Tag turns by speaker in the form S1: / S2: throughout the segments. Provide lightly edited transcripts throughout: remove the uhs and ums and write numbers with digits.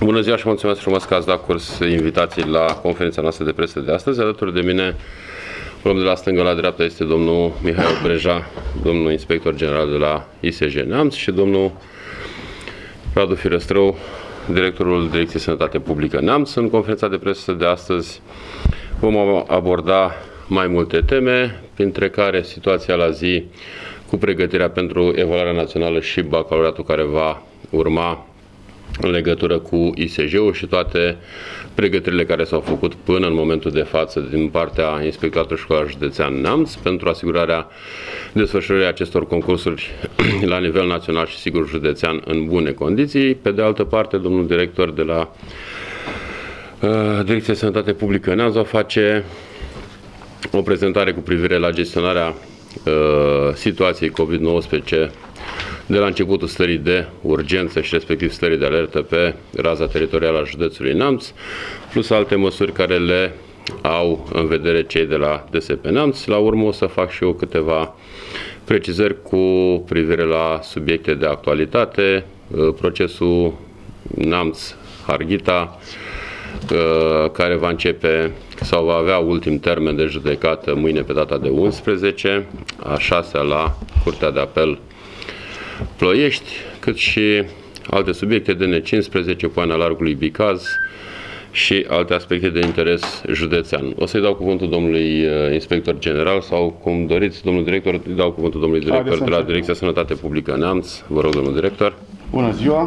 S1: Bună ziua și mulțumesc frumos că ați dat curs invitații la conferința noastră de presă de astăzi. Alături de mine, luăm de la stângă la dreapta, este domnul Mihai Breja, domnul inspector general de la ISJ Neamț și domnul Radu Firăstrău, directorul Direcției Sănătate Publică Neamț. În conferința de presă de astăzi vom aborda mai multe teme, printre care situația la zi cu pregătirea pentru evaluarea națională și bacalaureatul care va urma în legătură cu ISJ-ul și toate pregătirile care s-au făcut până în momentul de față din partea Inspectoratului Școlar Județean Neamț pentru asigurarea desfășurării acestor concursuri la nivel național și sigur județean în bune condiții. Pe de altă parte, domnul director de la Direcția Sănătate Publică Neamț va face o prezentare cu privire la gestionarea situației COVID-19 de la începutul stării de urgență și respectiv stării de alertă pe raza teritorială a județului Neamț, plus alte măsuri care le au în vedere cei de la DSP Neamț. La urmă o să fac și eu câteva precizări cu privire la subiecte de actualitate, procesul Neamț-Harghita, care va începe sau va avea ultim termen de judecată mâine pe data de 11, a 6-a la Curtea de Apel Ploiești, cât și alte subiecte de DN15, Poiana Largului Bicaz și alte aspecte de interes județean. O să-i dau cuvântul domnului inspector general sau, cum doriți, domnul director, îi dau cuvântul domnului director de la Direcția Sănătate Publică Neamț. Vă rog, domnul director.
S2: Bună ziua!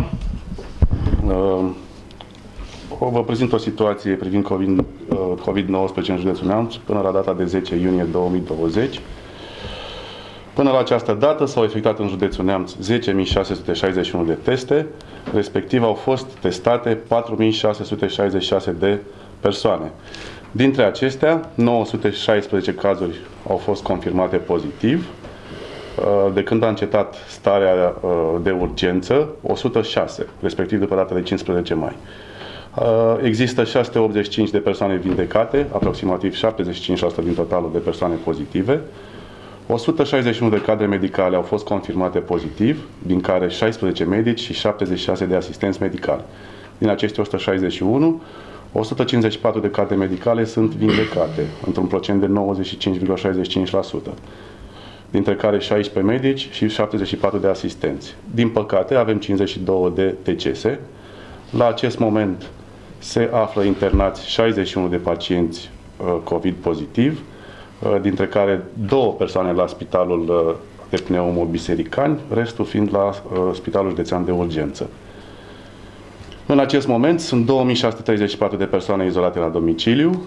S2: Vă prezint o situație privind COVID-19 în județul Neamț până la data de 10 iunie 2020. Până la această dată s-au efectuat în județul Neamț 10.661 de teste, respectiv au fost testate 4.666 de persoane. Dintre acestea, 916 cazuri au fost confirmate pozitiv. De când a încetat starea de urgență, 106, respectiv după data de 15 mai. Există 685 de persoane vindecate, aproximativ 75% din totalul de persoane pozitive. 161 de cadre medicale au fost confirmate pozitiv, din care 16 medici și 76 de asistenți medicali. Din acești 161, 154 de cadre medicale sunt vindecate, într-un procent de 95,65%, dintre care 16 medici și 74 de asistenți. Din păcate, avem 52 de decese. La acest moment se află internați 61 de pacienți COVID pozitiv, dintre care 2 persoane la Spitalul de Pneumă Bisericani, restul fiind la Spitalul Județean de Urgență. În acest moment sunt 2634 de persoane izolate la domiciliu,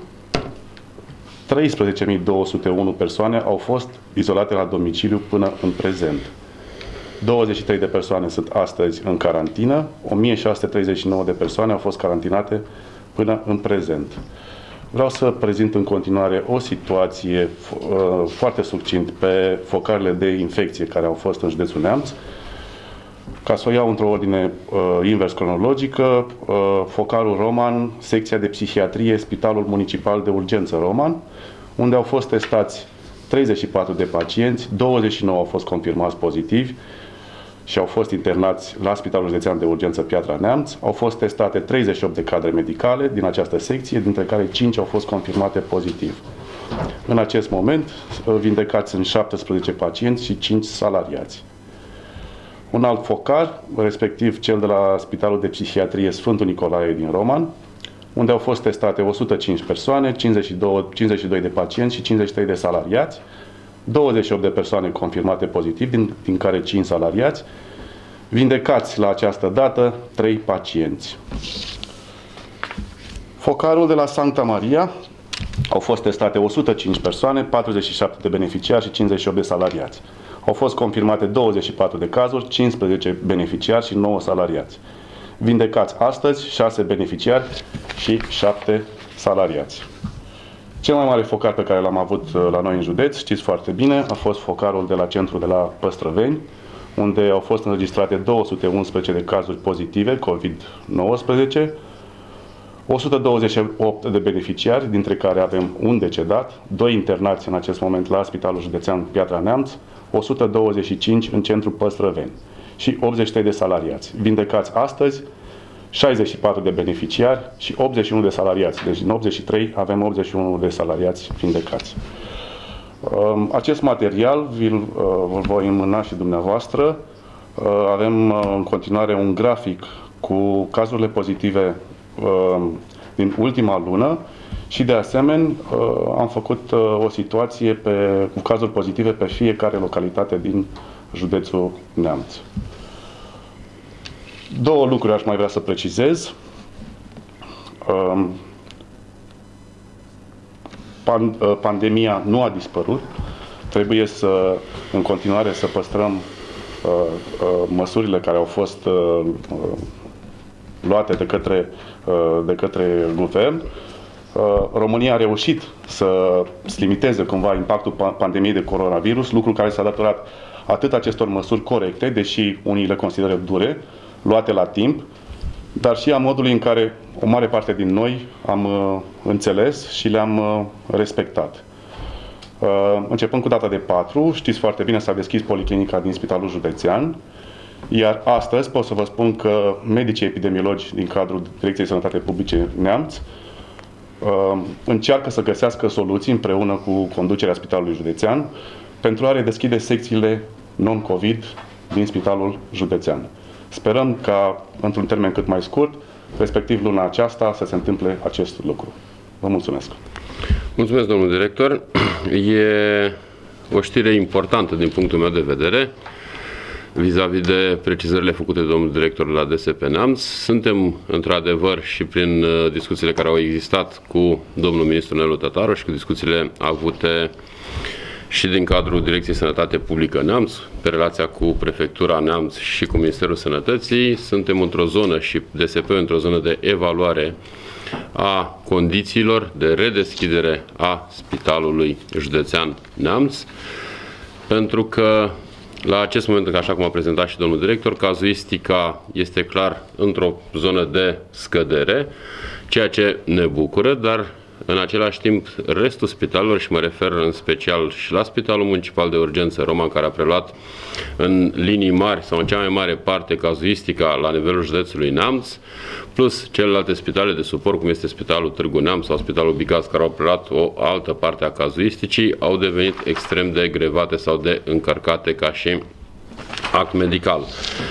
S2: 13.201 persoane au fost izolate la domiciliu până în prezent. 23 de persoane sunt astăzi în carantină, 1639 de persoane au fost carantinate până în prezent. Vreau să prezint în continuare o situație foarte succint pe focarele de infecție care au fost în județul Neamț. Ca să o iau într-o ordine invers cronologică, focarul Roman, secția de psihiatrie, Spitalul Municipal de Urgență Roman, unde au fost testați 34 de pacienți, 29 au fost confirmați pozitivi și au fost internați la Spitalul Județean de Urgență Piatra Neamț. Au fost testate 38 de cadre medicale din această secție, dintre care 5 au fost confirmate pozitiv. În acest moment, vindecați sunt 17 pacienți și 5 salariați. Un alt focar, respectiv cel de la Spitalul de Psihiatrie Sfântul Nicolae din Roman, unde au fost testate 105 persoane, 52 de pacienți și 53 de salariați, 28 de persoane confirmate pozitiv, din care 5 salariați, vindecați la această dată 3 pacienți. Focarul de la Sancta Maria, au fost testate 105 persoane, 47 de beneficiari și 58 de salariați. Au fost confirmate 24 de cazuri, 15 beneficiari și 9 salariați. Vindecați astăzi 6 beneficiari și 7 salariați. Cel mai mare focar pe care l-am avut la noi în județ, știți foarte bine, a fost focarul de la centru de la Păstrăveni, unde au fost înregistrate 211 de cazuri pozitive COVID-19, 128 de beneficiari, dintre care avem un decedat, 2 internați în acest moment la Spitalul Județean Piatra Neamț, 125 în centrul Păstrăveni și 83 de salariați. Vindecați astăzi 64 de beneficiari și 81 de salariați. Deci din 83 avem 81 de salariați vindecați. Acest material vi-l voi înmâna și dumneavoastră. Avem în continuare un grafic cu cazurile pozitive din ultima lună și de asemenea am făcut o situație cu cazuri pozitive pe fiecare localitate din județul Neamț. Două lucruri aș mai vrea să precizez. Pandemia nu a dispărut. Trebuie în continuare să păstrăm măsurile care au fost luate de către guvern. România a reușit să limiteze cumva impactul pandemiei de coronavirus, lucru care s-a datorat atât acestor măsuri corecte, deși unii le consideră dure, luate la timp, dar și a modului în care o mare parte din noi am înțeles și le-am respectat. Începând cu data de 4, știți foarte bine, s-a deschis policlinica din Spitalul Județean, iar astăzi pot să vă spun că medicii epidemiologi din cadrul Direcției Sănătate Publice Neamț încearcă să găsească soluții împreună cu conducerea Spitalului Județean pentru a redeschide secțiile non-COVID din Spitalul Județean. Sperăm ca, într-un termen cât mai scurt, respectiv luna aceasta, să se întâmple acest lucru. Vă mulțumesc!
S1: Mulțumesc, domnul director. E o știre importantă din punctul meu de vedere vis-a-vis de precizările făcute de domnul director la DSP Neamț. Suntem, într-adevăr, și prin discuțiile care au existat cu domnul ministru Nelu Tătaru și cu discuțiile avute și din cadrul Direcției Sănătate Publică Neamț, pe relația cu Prefectura Neamț și cu Ministerul Sănătății, suntem într-o zonă și DSP într-o zonă de evaluare a condițiilor de redeschidere a Spitalului Județean Neamț, pentru că la acest moment, așa cum a prezentat și domnul director, cazuistica este clar într-o zonă de scădere, ceea ce ne bucură, dar în același timp restul spitalelor, și mă refer în special și la Spitalul Municipal de Urgență Roman, care a preluat în linii mari sau în cea mai mare parte cazuistica la nivelul județului Neamț, plus celelalte spitale de suport, cum este Spitalul Târgu Neamț sau Spitalul Bicaz, care au preluat o altă parte a cazuisticii, au devenit extrem de grevate sau de încărcate ca și act medical.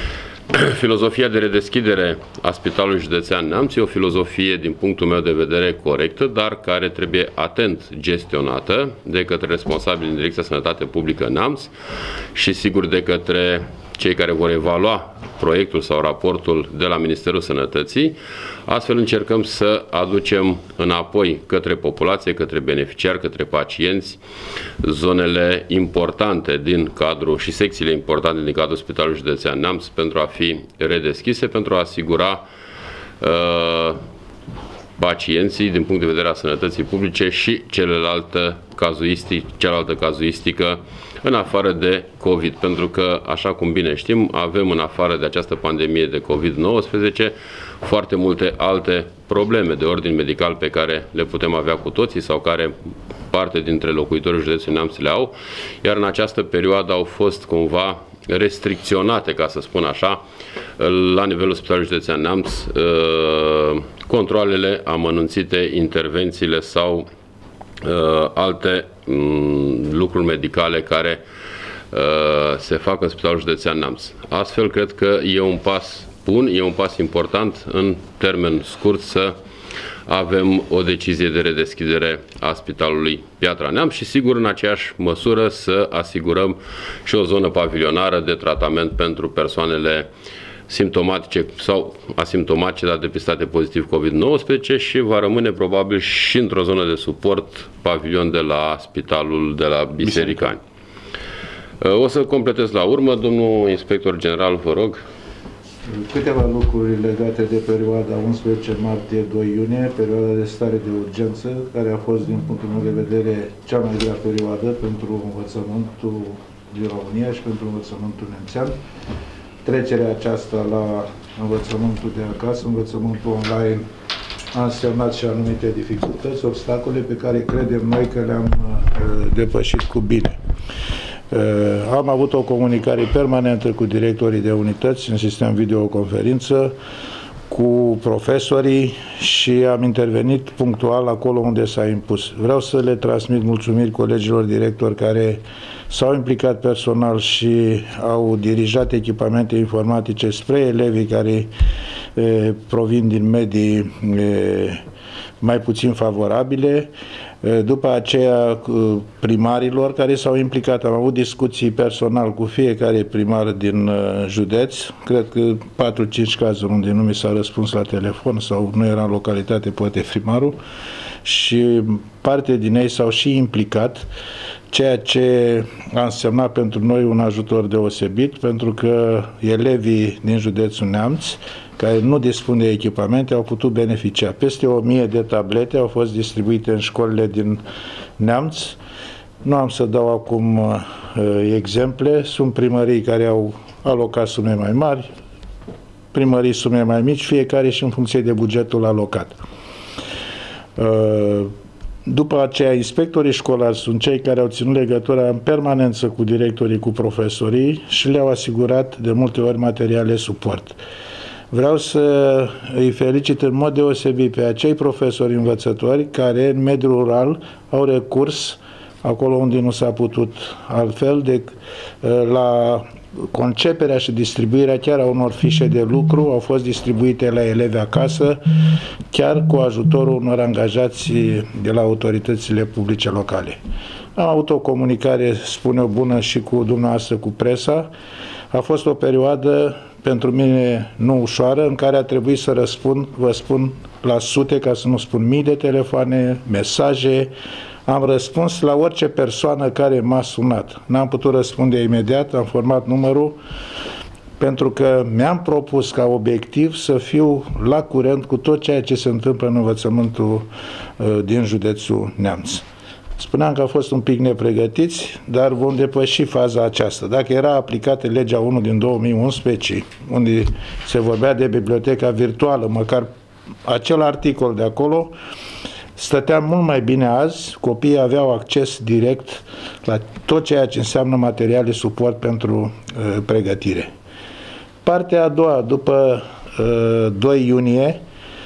S1: Filozofia de redeschidere a Spitalului Județean Neamț e o filozofie, din punctul meu de vedere, corectă, dar care trebuie atent gestionată de către responsabili din Direcția Sănătate Publică Neamț și, sigur, de către cei care vor evalua proiectul sau raportul de la Ministerul Sănătății. Astfel încercăm să aducem înapoi către populație, către beneficiari, către pacienți, zonele importante din cadrul și secțiile importante din cadrul Spitalului Județean Neamț pentru a fi redeschise, pentru a asigura pacienții din punct de vedere a sănătății publice și cealaltă cazuistică în afară de COVID, pentru că, așa cum bine știm, avem în afară de această pandemie de COVID-19 foarte multe alte probleme de ordin medical pe care le putem avea cu toții sau care parte dintre locuitorii județului Neamț le au, iar în această perioadă au fost cumva restricționate, ca să spun așa, la nivelul Spitalului Județean Neamț, controalele amănunțite, intervențiile sau alte lucruri medicale care se fac în Spitalul Județean Neamț. Astfel, cred că e un pas bun, e un pas important în termen scurt să avem o decizie de redeschidere a Spitalului Piatra Neamț și, sigur, în aceeași măsură să asigurăm și o zonă pavilionară de tratament pentru persoanele simptomatice sau asimptomatice, dar depistate pozitiv COVID-19 și va rămâne probabil și într-o zonă de suport pavilion de la Spitalul de la Bisericani. O să completez la urmă. Domnul inspector general, vă rog.
S3: Câteva lucruri legate de perioada 11 martie-2 iunie, perioada de stare de urgență, care a fost, din punctul meu de vedere, cea mai grea perioadă pentru învățământul din România și pentru învățământul nemțean. Trecerea aceasta la învățământul de acasă, învățământul online, a însemnat și anumite dificultăți, obstacole pe care credem noi că le-am depășit cu bine. Am avut o comunicare permanentă cu directorii de unități în sistem videoconferință, cu profesorii și am intervenit punctual acolo unde s-a impus. Vreau să le transmit mulțumiri colegilor directori care s-au implicat personal și au dirijat echipamente informatice spre elevii care provin din medii mai puțin favorabile. După aceea primarilor care s-au implicat. Am avut discuții personal cu fiecare primar din județ, cred că 4-5 cazuri unde nu mi s-a răspuns la telefon sau nu era în localitate, poate primarul, și parte din ei s-au și implicat, ceea ce a însemnat pentru noi un ajutor deosebit, pentru că elevii din județul Neamț care nu dispun de echipamente au putut beneficia. Peste 1000 de tablete au fost distribuite în școlile din Neamț. Nu am să dau acum exemple. Sunt primării care au alocat sume mai mari, primării sume mai mici, fiecare și în funcție de bugetul alocat. După aceea, inspectorii școlari sunt cei care au ținut legătura în permanență cu directorii, cu profesorii și le-au asigurat de multe ori materiale suport. Vreau să îi felicit în mod deosebit pe acei profesori învățători care în mediul rural au recurs, acolo unde nu s-a putut altfel, la conceperea și distribuirea chiar a unor fișe de lucru, au fost distribuite la elevi acasă, chiar cu ajutorul unor angajați de la autoritățile publice locale. Am avut o comunicare, spun eu, bună și cu dumneavoastră, cu presa. A fost o perioadă pentru mine nu ușoară, în care a trebuit să răspund, vă spun, la sute, ca să nu spun mii de telefoane, mesaje. Am răspuns la orice persoană care m-a sunat. N-am putut răspunde imediat, am format numărul, pentru că mi-am propus ca obiectiv să fiu la curent cu tot ceea ce se întâmplă în învățământul din județul Neamț. Spuneam că a fost un pic nepregătiți, dar vom depăși faza aceasta. Dacă era aplicată legea 1 din 2011, unde se vorbea de biblioteca virtuală, măcar acel articol de acolo, stătea mult mai bine azi, copiii aveau acces direct la tot ceea ce înseamnă materiale suport pentru pregătire. Partea a doua, după 2 iunie,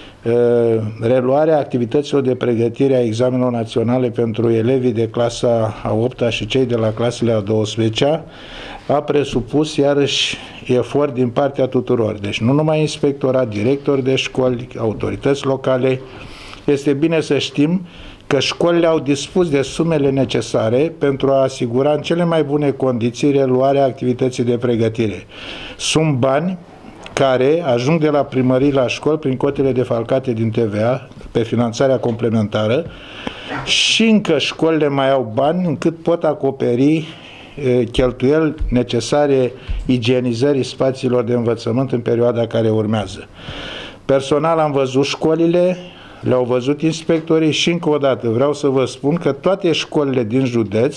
S3: reluarea activităților de pregătire a examenelor naționale pentru elevii de clasa a 8-a și cei de la clasele a 12-a a presupus iarăși efort din partea tuturor. Deci nu numai inspectorat, directori de școli, autorități locale. Este bine să știm că școlile au dispus de sumele necesare pentru a asigura în cele mai bune condiții reluarea activității de pregătire. Sunt bani care ajung de la primării la școli prin cotele defalcate din TVA pe finanțarea complementară și încă școlile mai au bani încât pot acoperi cheltuieli necesare igienizării spațiilor de învățământ în perioada care urmează. Personal am văzut școlile, le-au văzut inspectorii și încă o dată vreau să vă spun că toate școlile din județ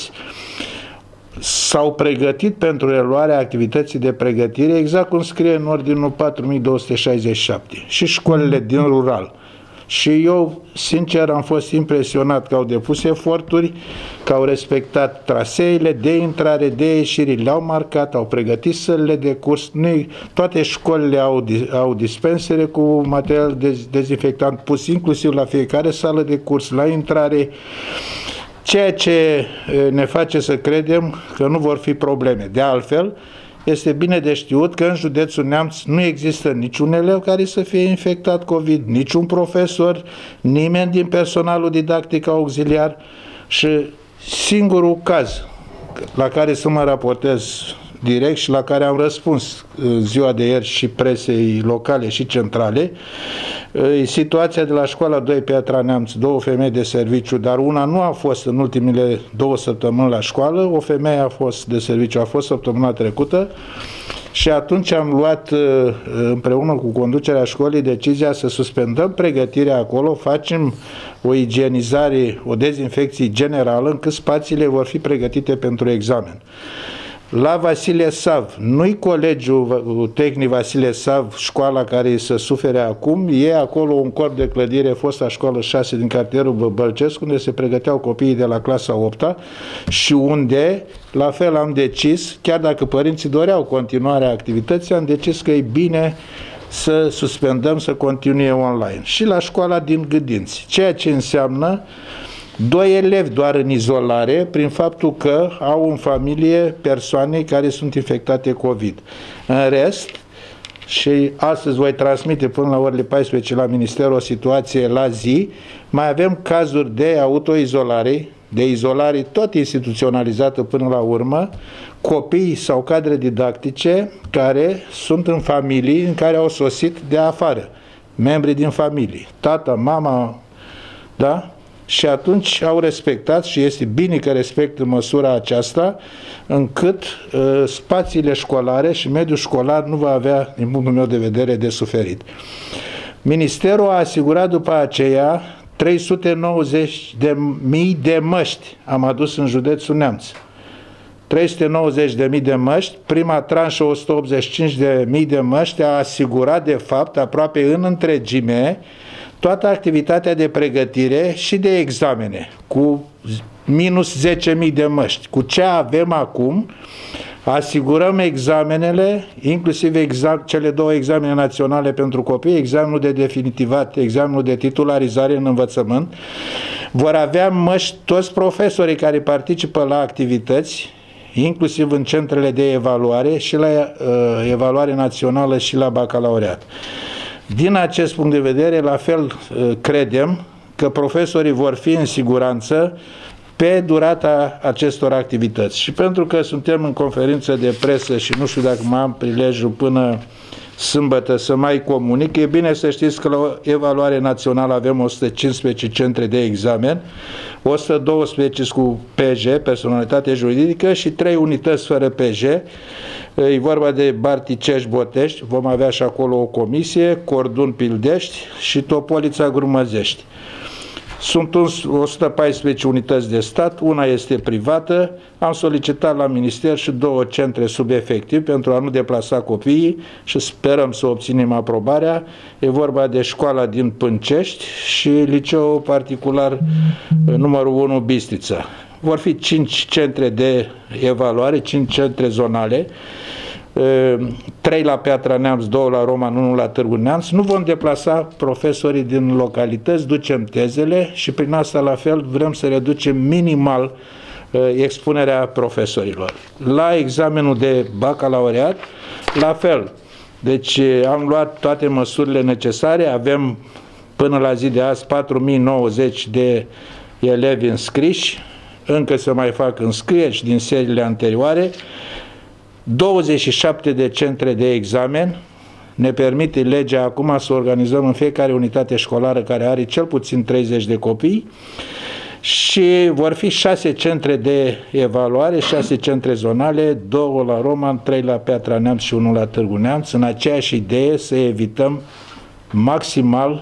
S3: s-au pregătit pentru reluarea activității de pregătire, exact cum scrie în ordinul 4267, și școlile din rural. Și eu, sincer, am fost impresionat că au depus eforturi, că au respectat traseele de intrare, de ieșire, le-au marcat, au pregătit sălile de curs. Toate școlile au dispensere cu material dezinfectant pus inclusiv la fiecare sală de curs, la intrare, ceea ce ne face să credem că nu vor fi probleme. De altfel, este bine de știut că în județul Neamț nu există niciun elev care să fie infectat COVID, niciun profesor, nimeni din personalul didactic auxiliar și singurul caz la care să mă raportez direct și la care am răspuns ziua de ieri și presei locale și centrale, situația de la școala 2 Piatra Neamț, 2 femei de serviciu, dar una nu a fost în ultimele 2 săptămâni la școală, o femeie a fost de serviciu, a fost săptămâna trecută și atunci am luat împreună cu conducerea școlii decizia să suspendăm pregătirea acolo, facem o igienizare, o dezinfecție generală, încât spațiile vor fi pregătite pentru examen. La Vasile Sav, nu-i Colegiul Tehnic Vasile Sav, școala care să sufere acum, e acolo un corp de clădire, fosta școală 6 din cartierul Bălcesc, unde se pregăteau copiii de la clasa 8-a și unde, la fel am decis, chiar dacă părinții doreau continuarea activității, am decis că e bine să suspendăm, să continue online. Și la școala din Gâdinți, ceea ce înseamnă 2 elevi doar în izolare, prin faptul că au în familie persoane care sunt infectate COVID. În rest, și astăzi voi transmite până la orele 14 la Minister o situație la zi, mai avem cazuri de autoizolare, de izolare tot instituționalizată până la urmă, copii sau cadre didactice care sunt în familii în care au sosit de afară, membri din familie, tata, mama, da? Și atunci au respectat, și este bine că respectă măsura aceasta, încât spațiile școlare și mediul școlar nu va avea, din punctul meu de vedere, de suferit. Ministerul a asigurat după aceea 390.000 de măști, am adus în județul Neamț. 390.000 de măști, prima tranșă 185.000 de măști a asigurat de fapt aproape în întregime toată activitatea de pregătire și de examene, cu minus 10.000 de măști. Cu ce avem acum, asigurăm examenele, inclusiv cele 2 examene naționale pentru copii, examenul de definitivat, examenul de titularizare în învățământ. Vor avea măști toți profesorii care participă la activități, inclusiv în centrele de evaluare, și la evaluare națională și la bacalaureat. Din acest punct de vedere, la fel credem că profesorii vor fi în siguranță pe durata acestor activități. Și pentru că suntem în conferință de presă și nu știu dacă mai am prilejul până sâmbătă să mai comunic, e bine să știți că la evaluare națională avem 115 centre de examen, 112 cu PJ, personalitate juridică, și 3 unități fără PJ. E vorba de Barticești, Botești, vom avea și acolo o comisie, Cordun, Pildești și Topolița, Grumăzești. Sunt 114 unități de stat, una este privată. Am solicitat la minister și 2 centre subefectiv pentru a nu deplasa copiii și sperăm să obținem aprobarea. E vorba de școala din Pâncești și liceul particular numărul 1 Bistrița. Vor fi 5 centre de evaluare, 5 centre zonale, 3 la Piatra Neamț, 2 la Roman, 1 la Târgu Neamț. Nu vom deplasa profesorii din localități, ducem tezele și prin asta la fel vrem să reducem minimal expunerea profesorilor. La examenul de bacalaureat, la fel. Deci am luat toate măsurile necesare, avem până la zi de azi 4090 de elevi înscriși, încă se mai fac înscrieri din seriile anterioare, 27 de centre de examen, ne permite legea acum să organizăm în fiecare unitate școlară care are cel puțin 30 de copii, și vor fi 6 centre de evaluare, 6 centre zonale, 2 la Roman, 3 la Piatra Neamț și 1 la Târgu Neamț, în aceeași idee să evităm maximal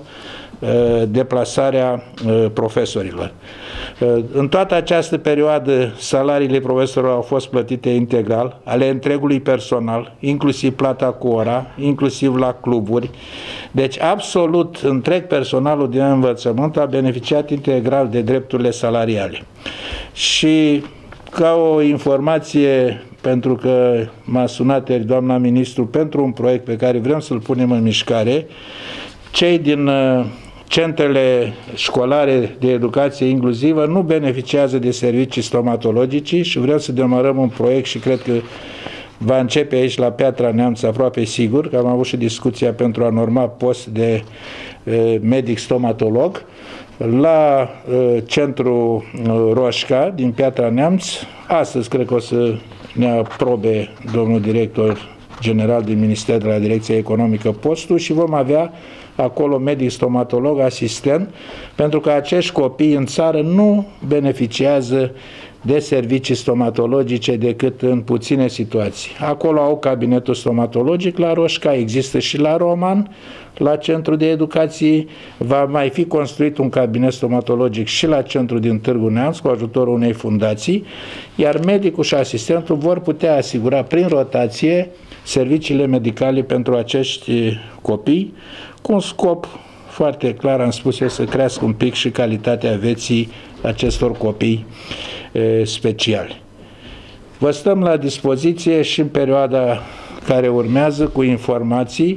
S3: deplasarea profesorilor. În toată această perioadă, salariile profesorilor au fost plătite integral, ale întregului personal, inclusiv plata cu ora, inclusiv la cluburi. Deci, absolut întreg personalul din învățământ a beneficiat integral de drepturile salariale. Și ca o informație, pentru că m-a sunat ieri doamna ministru pentru un proiect pe care vrem să-l punem în mișcare, cei din centrele școlare de educație inclusivă nu beneficiază de servicii stomatologice și vrem să demarăm un proiect și cred că va începe aici la Piatra Neamț aproape sigur, că am avut și discuția pentru a norma post de medic stomatolog la centrul Roșca din Piatra Neamț. Astăzi cred că o să ne aprobe domnul director general din Minister de la Direcția Economică postul și vom avea acolo medic stomatolog asistent, pentru că acești copii în țară nu beneficiază de servicii stomatologice decât în puține situații. Acolo au cabinetul stomatologic la Roșca, există și la Roman, la centru de educație, va mai fi construit un cabinet stomatologic și la centru din Târgu Neamț cu ajutorul unei fundații, iar medicul și asistentul vor putea asigura prin rotație serviciile medicale pentru acești copii, cu un scop foarte clar, am spus eu, să crească un pic și calitatea vieții acestor copii speciali. Vă stăm la dispoziție și în perioada care urmează cu informații,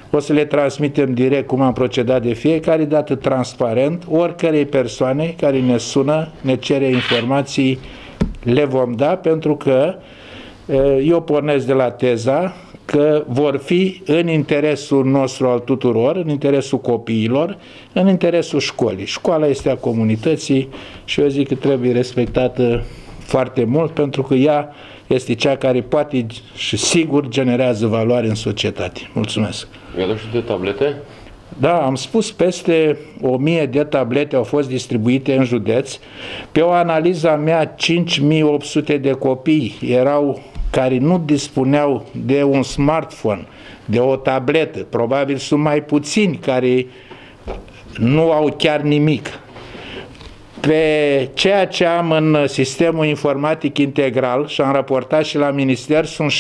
S3: o să le transmitem direct, cum am procedat de fiecare dată, transparent, oricărei persoane care ne sună, ne cere informații, le vom da, pentru că eu pornesc de la teza că vor fi în interesul nostru al tuturor, în interesul copiilor, în interesul școlii. Școala este a comunității și eu zic că trebuie respectată foarte mult, pentru că ea este cea care poate și sigur generează valoare în societate. Mulțumesc!
S1: I-a și de tablete?
S3: Da, am spus, peste 1000 de tablete au fost distribuite în județ. Pe o analiză a mea, 5800 de copii erau care nu dispuneau de un smartphone, de o tabletă. Probabil sunt mai puțini care nu au chiar nimic. Pe ceea ce am în sistemul informatic integral și am raportat și la minister, sunt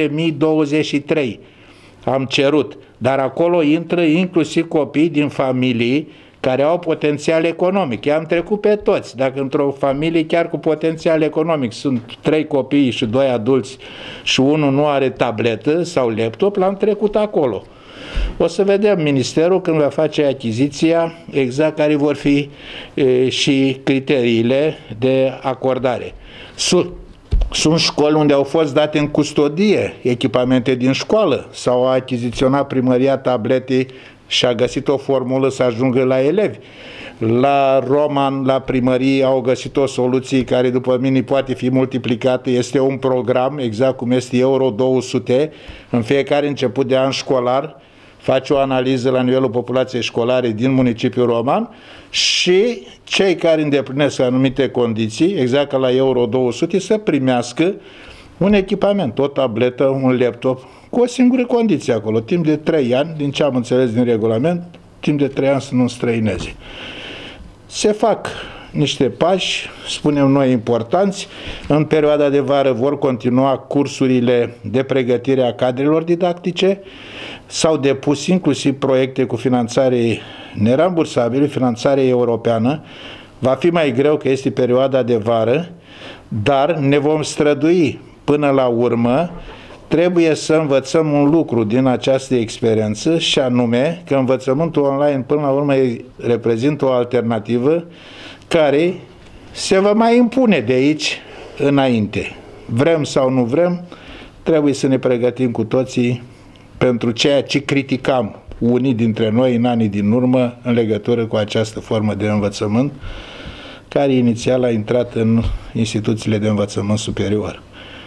S3: 7023. Am cerut, dar acolo intră inclusiv copii din familii care au potențial economic. I-am trecut pe toți. Dacă într-o familie chiar cu potențial economic sunt 3 copii și 2 adulți și unul nu are tabletă sau laptop, l-am trecut acolo. O să vedem ministerul când va face achiziția exact care vor fi și criteriile de acordare. Sunt școli unde au fost date în custodie echipamente din școală sau a achiziționat primăria tablete și a găsit o formulă să ajungă la elevi. La Roman, la primărie, au găsit o soluție care după mine poate fi multiplicată. Este un program, exact cum este Euro 200, în fiecare început de an școlar, face o analiză la nivelul populației școlare din municipiul Roman și cei care îndeplinesc anumite condiții, exact ca la Euro 200, să primească un echipament, o tabletă, un laptop, cu o singură condiție acolo, timp de 3 ani, din ce am înțeles din regulament, timp de 3 ani să nu străineze. Se fac niște pași, spunem noi, importanți. În perioada de vară vor continua cursurile de pregătire a cadrelor didactice. S-au depus inclusiv proiecte cu finanțare nerambursabilă, finanțare europeană. Va fi mai greu că este perioada de vară, dar ne vom strădui până la urmă. Trebuie să învățăm un lucru din această experiență și anume că învățământul online până la urmă reprezintă o alternativă care se va mai impune de aici înainte. Vrem sau nu vrem, trebuie să ne pregătim cu toții pentru ceea ce criticam unii dintre noi în anii din urmă în legătură cu această formă de învățământ care inițial a intrat în instituțiile de învățământ superior.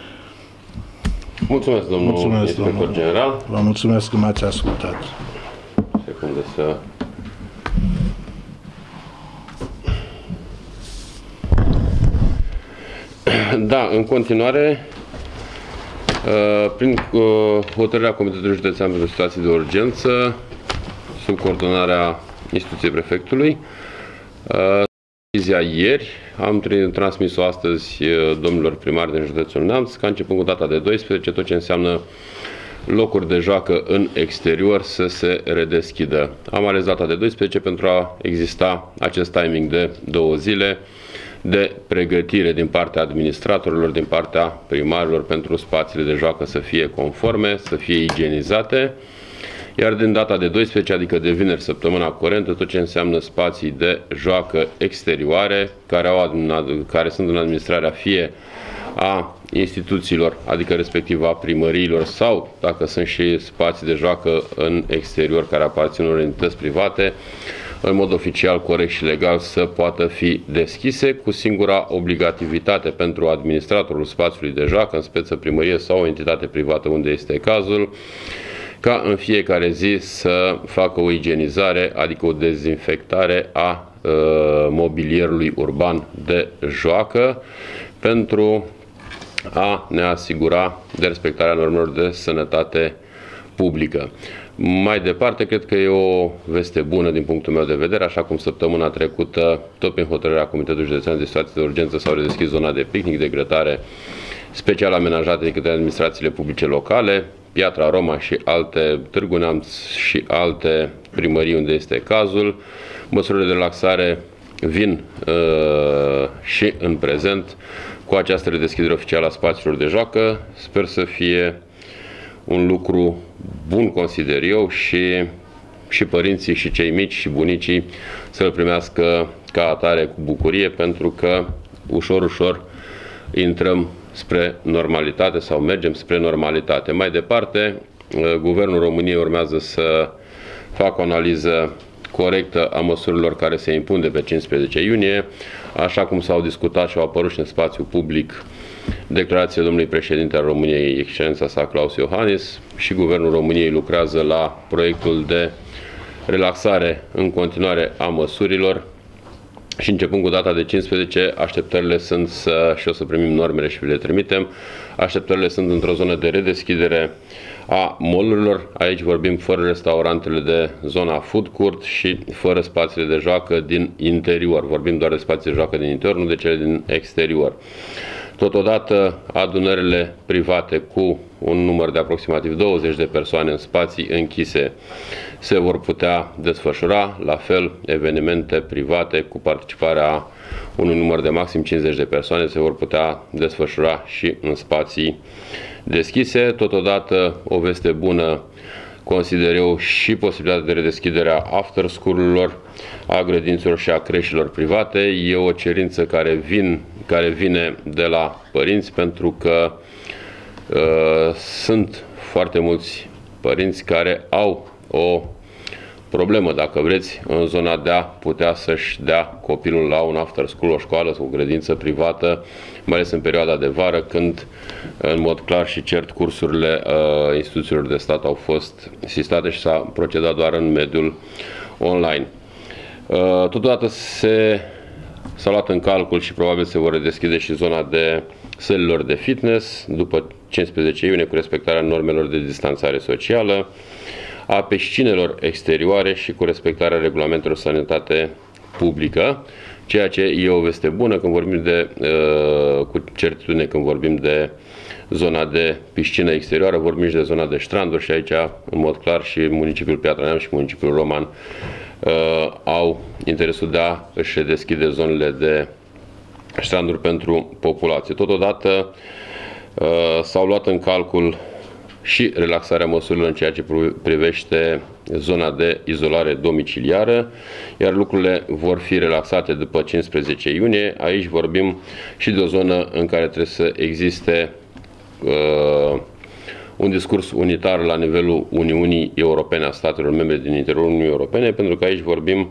S1: Mulțumesc, domnul inspector general.
S3: Vă mulțumesc că m-ați ascultat.
S1: Secunde să... Da, în continuare, prin hotărârea Comitetului Județean pentru Situații de Urgență, sub coordonarea instituției prefectului, decizia ieri, am transmis-o astăzi domnilor primari din județul Neamț, ca începând cu data de 12, tot ce înseamnă locuri de joacă în exterior să se redeschidă. Am ales data de 12 pentru a exista acest timing de 2 zile de pregătire din partea administratorilor, din partea primarilor pentru spațiile de joacă să fie conforme, să fie igienizate. Iar din data de 12, adică de vineri, săptămâna curentă, tot ce înseamnă spații de joacă exterioare, care sunt în administrarea fie a instituțiilor, adică respectiv a primăriilor, sau dacă sunt și spații de joacă în exterior care aparțin unor entități private, în mod oficial, corect și legal să poată fi deschise, cu singura obligativitate pentru administratorul spațiului de joacă, în speță primărie sau o entitate privată unde este cazul, ca în fiecare zi să facă o igienizare, adică o dezinfectare a mobilierului urban de joacă pentru a ne asigura de respectarea normelor de sănătate publică. Mai departe, cred că e o veste bună din punctul meu de vedere, așa cum săptămâna trecută, tot prin hotărârea Comitetului Județean de Situații de Urgență, s-au redeschis zona de picnic, de grătare special amenajate de către administrațiile publice locale, Piatra Roma și alte, Târgu Neamț și alte primării unde este cazul. Măsurile de relaxare vin și în prezent cu această redeschidere oficială a spațiilor de joacă. Sper să fie un lucru bun, consider eu, și părinții și cei mici și bunicii să-l primească ca atare cu bucurie, pentru că ușor, ușor intrăm spre normalitate sau mergem spre normalitate. Mai departe, Guvernul României urmează să facă o analiză corectă a măsurilor care se impun de pe 15 iunie, așa cum s-au discutat și au apărut și în spațiu public declarația domnului președinte al României, excelența sa Klaus Iohannis, și Guvernul României lucrează la proiectul de relaxare în continuare a măsurilor și începând cu data de 15, așteptările sunt și o să primim normele și le trimitem, așteptările sunt într-o zonă de redeschidere a mall-urilor. Aici vorbim fără restaurantele de zona food court și fără spațiile de joacă din interior. Vorbim doar de spații de joacă din interior, nu de cele din exterior. Totodată, adunările private cu un număr de aproximativ 20 de persoane în spații închise se vor putea desfășura, la fel evenimente private cu participarea unui număr de maxim 50 de persoane se vor putea desfășura și în spații deschise. Totodată, o veste bună, consider eu, și posibilitatea de redeschidere a after school-urilor, a grădinților și a creșilor private. E o cerință care vine de la părinți, pentru că sunt foarte mulți părinți care au o problemă, dacă vreți, în zona de a putea să-și dea copilul la un after school, o școală sau o grădință privată, mai ales în perioada de vară, când în mod clar și cert cursurile instituțiilor de stat au fost sistate și s-a procedat doar în mediul online. Totodată s-a luat în calcul și probabil se vor redeschide și zona de sălilor de fitness după 15 iunie cu respectarea normelor de distanțare socială, a piscinelor exterioare și cu respectarea regulamentelor de sănătate publică, ceea ce e o veste bună când vorbim cu certitudine când vorbim de zona de piscină exterioară, vorbim și de zona de stranduri și aici, în mod clar, și municipiul Piatra Neamț și municipiul Roman au interesul de a își deschide zonele de stranduri pentru populație. Totodată s-au luat în calcul și relaxarea măsurilor în ceea ce privește zona de izolare domiciliară, iar lucrurile vor fi relaxate după 15 iunie. Aici vorbim și de o zonă în care trebuie să existe un discurs unitar la nivelul Uniunii Europene, a statelor membre din interiorul Uniunii Europene, pentru că aici vorbim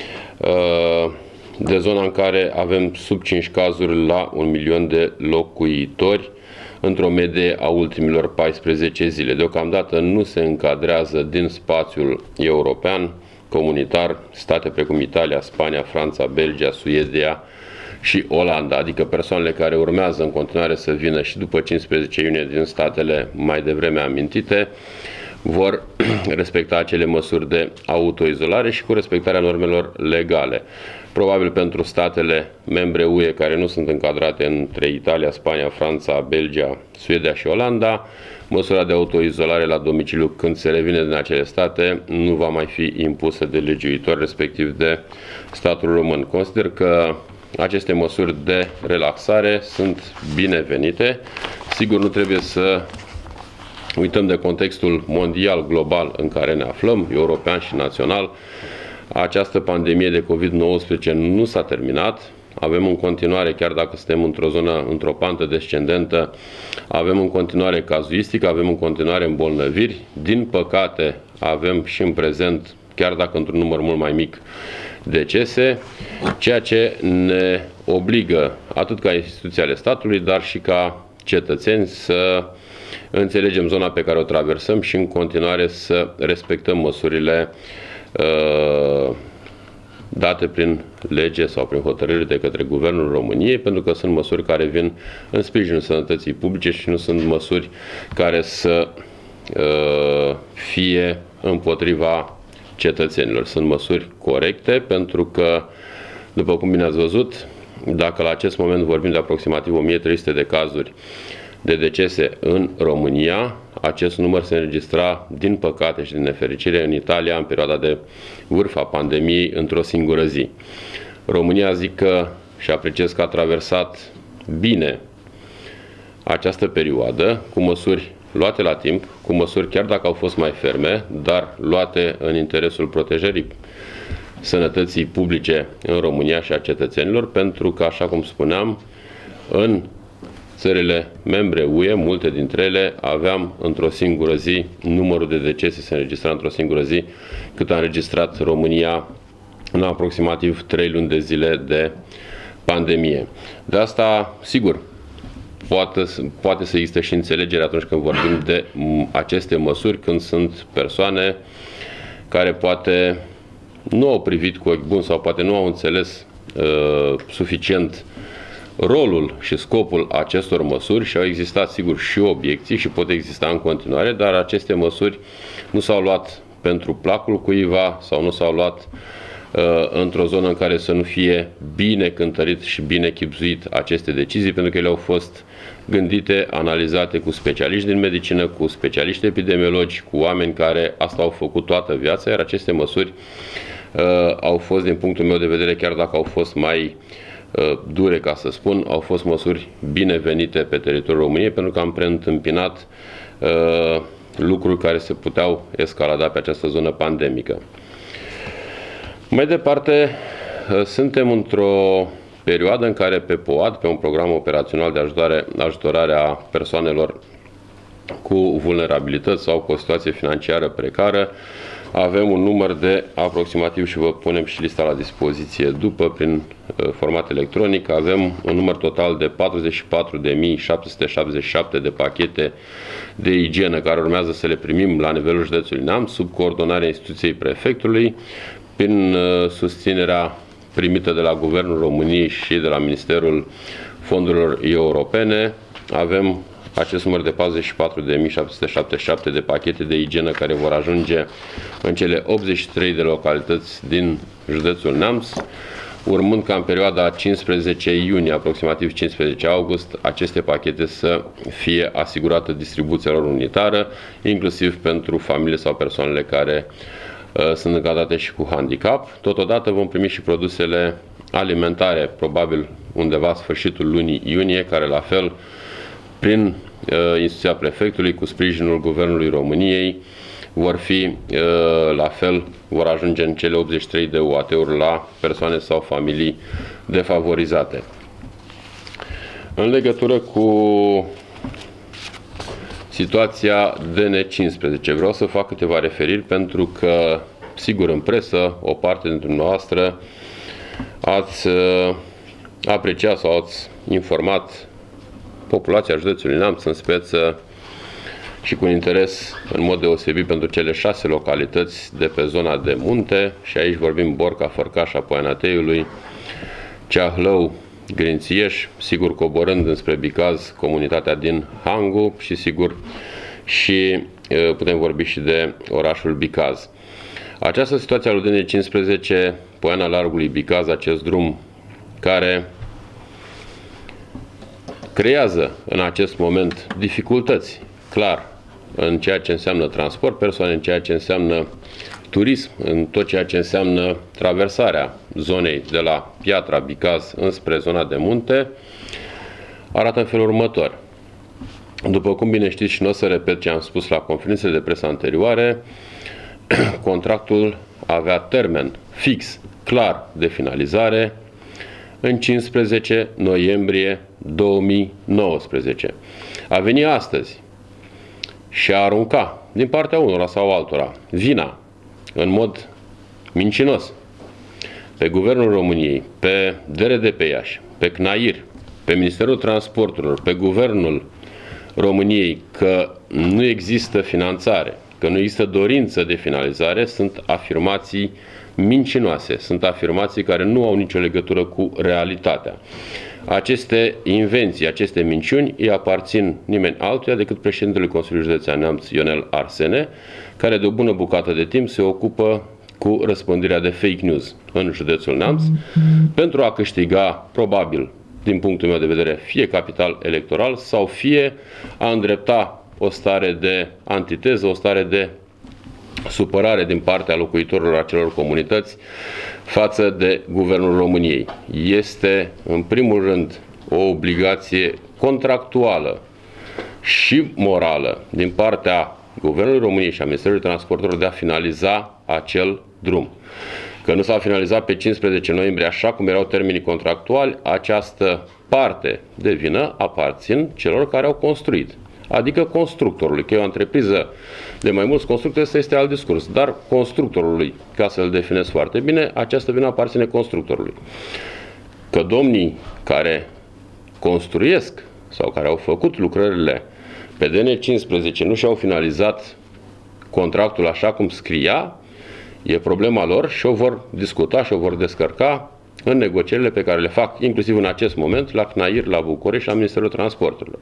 S1: de zona în care avem sub 5 cazuri la 1 milion de locuitori, într-o medie a ultimilor 14 zile. Deocamdată nu se încadrează din spațiul european, comunitar, state precum Italia, Spania, Franța, Belgia, Suedia și Olanda, adică persoanele care urmează în continuare să vină și după 15 iunie din statele mai devreme amintite, vor respecta acele măsuri de autoizolare și cu respectarea normelor legale. Probabil pentru statele membre UE care nu sunt încadrate între Italia, Spania, Franța, Belgia, Suedia și Olanda, măsura de autoizolare la domiciliu când se revine din acele state nu va mai fi impusă de legiuitor, respectiv de statul român. Consider că aceste măsuri de relaxare sunt binevenite. Sigur, nu trebuie să uităm de contextul mondial, global în care ne aflăm, european și național. Această pandemie de COVID-19 nu s-a terminat. Avem în continuare, chiar dacă suntem într-o zonă, într-o pantă descendentă, avem în continuare cazuistică, avem în continuare îmbolnăviri. Din păcate, avem și în prezent, chiar dacă într-un număr mult mai mic, decese, ceea ce ne obligă, atât ca instituții ale statului, dar și ca cetățeni, să înțelegem zona pe care o traversăm și în continuare să respectăm măsurile date prin lege sau prin hotărâri de către Guvernul României, pentru că sunt măsuri care vin în sprijinul sănătății publice și nu sunt măsuri care să fie împotriva cetățenilor. Sunt măsuri corecte, pentru că, după cum bine ați văzut, dacă la acest moment vorbim de aproximativ 1300 de cazuri de decese în România, acest număr se înregistra, din păcate și din nefericire, în Italia, în perioada de vârf a pandemiei, într-o singură zi. România, zic că, și apreciez că a traversat bine această perioadă, cu măsuri luate la timp, cu măsuri chiar dacă au fost mai ferme, dar luate în interesul protejării sănătății publice în România și a cetățenilor, pentru că, așa cum spuneam, în țările membre UE, multe dintre ele, aveam într-o singură zi, numărul de decese se înregistra într-o singură zi, cât a înregistrat România în aproximativ 3 luni de zile de pandemie. De asta, sigur, poate să existe și înțelegere atunci când vorbim de aceste măsuri, când sunt persoane care poate nu au privit cu ochi buni sau poate nu au înțeles suficient rolul și scopul acestor măsuri și au existat, sigur, și obiecții și pot exista în continuare, dar aceste măsuri nu s-au luat pentru placul cuiva sau nu s-au luat într-o zonă în care să nu fie bine cântărit și bine chibzuit aceste decizii, pentru că ele au fost gândite, analizate cu specialiști din medicină, cu specialiști epidemiologi, cu oameni care asta au făcut toată viața, iar aceste măsuri au fost, din punctul meu de vedere, chiar dacă au fost mai dure, ca să spun, au fost măsuri binevenite pe teritoriul României, pentru că am preîntâmpinat lucruri care se puteau escalada pe această zonă pandemică. Mai departe, suntem într-o perioadă în care pe POAD, pe un program operațional de ajutorare a persoanelor cu vulnerabilități sau cu o situație financiară precară, avem un număr de aproximativ, și vă punem și lista la dispoziție după, prin format electronic, avem un număr total de 44.777 de pachete de igienă care urmează să le primim la nivelul județului Neamț, sub coordonarea instituției prefectului, prin susținerea primită de la Guvernul României și de la Ministerul Fondurilor Europene. Avem acest număr de 44.777 de pachete de igienă care vor ajunge în cele 83 de localități din județul Neamț, urmând ca în perioada 15 iunie, aproximativ 15 august, aceste pachete să fie asigurată distribuția lor unitară, inclusiv pentru familiile sau persoanele care sunt încadrate și cu handicap. Totodată vom primi și produsele alimentare, probabil undeva sfârșitul lunii iunie, care la fel, prin instituția prefectului, cu sprijinul Guvernului României, vor ajunge în cele 83 de UAT-uri la persoane sau familii defavorizate. În legătură cu situația DN15, vreau să fac câteva referiri pentru că, sigur, în presă, o parte dintre noastre ați apreciat sau ați informat populația județului Neamț în speță și cu un interes în mod deosebit pentru cele 6 localități de pe zona de munte, și aici vorbim Borca, Fărcașa, Poiana Teiului, Ceahlău, Grințieș, sigur coborând înspre Bicaz comunitatea din Hangu și sigur și putem vorbi și de orașul Bicaz. Această situație a lui DN15, Poiana Largului, Bicaz, acest drum care creează în acest moment dificultăți, clar, în ceea ce înseamnă transport persoane, în ceea ce înseamnă turism, în tot ceea ce înseamnă traversarea zonei de la Piatra, Bicaz, înspre zona de munte, arată în felul următor. După cum bine știți, și nu o să repet ce am spus la conferințele de presă anterioare, contractul avea termen fix, clar, de finalizare în 15 noiembrie 2019. A venit astăzi și a arunca, din partea unora sau altora, vina în mod mincinos pe Guvernul României, pe DRD pe Iași, pe CNAIR, pe Ministerul Transporturilor, pe Guvernul României că nu există finanțare, că nu există dorință de finalizare, sunt afirmații mincinoase, sunt afirmații care nu au nicio legătură cu realitatea. Aceste invenții, aceste minciuni îi aparțin nimeni altuia decât președintele Consiliului Județean Neamț, Ionel Arsene, care de o bună bucată de timp se ocupă cu răspândirea de fake news în județul Neamț, pentru a câștiga, probabil, din punctul meu de vedere, fie capital electoral sau fie a îndrepta o stare de antiteză, o stare de supărare din partea locuitorilor acelor comunități față de Guvernul României. Este, în primul rând, o obligație contractuală și morală din partea Guvernului României și a Ministerului Transporturilor de a finaliza acel drum. Că nu s-a finalizat pe 15 noiembrie așa cum erau termenii contractuali, această parte de vină aparțin celor care au construit. Adică constructorului, că e o întrepriză de mai mulți constructori, ăsta este alt discurs, dar constructorului, ca să-l definez foarte bine, această vină aparține constructorului. Că domnii care construiesc sau care au făcut lucrările pe DN15 nu și-au finalizat contractul așa cum scria, e problema lor și o vor discuta și o vor descărca în negocierile pe care le fac, inclusiv în acest moment, la CNAIR, la București și la Ministerul Transporturilor.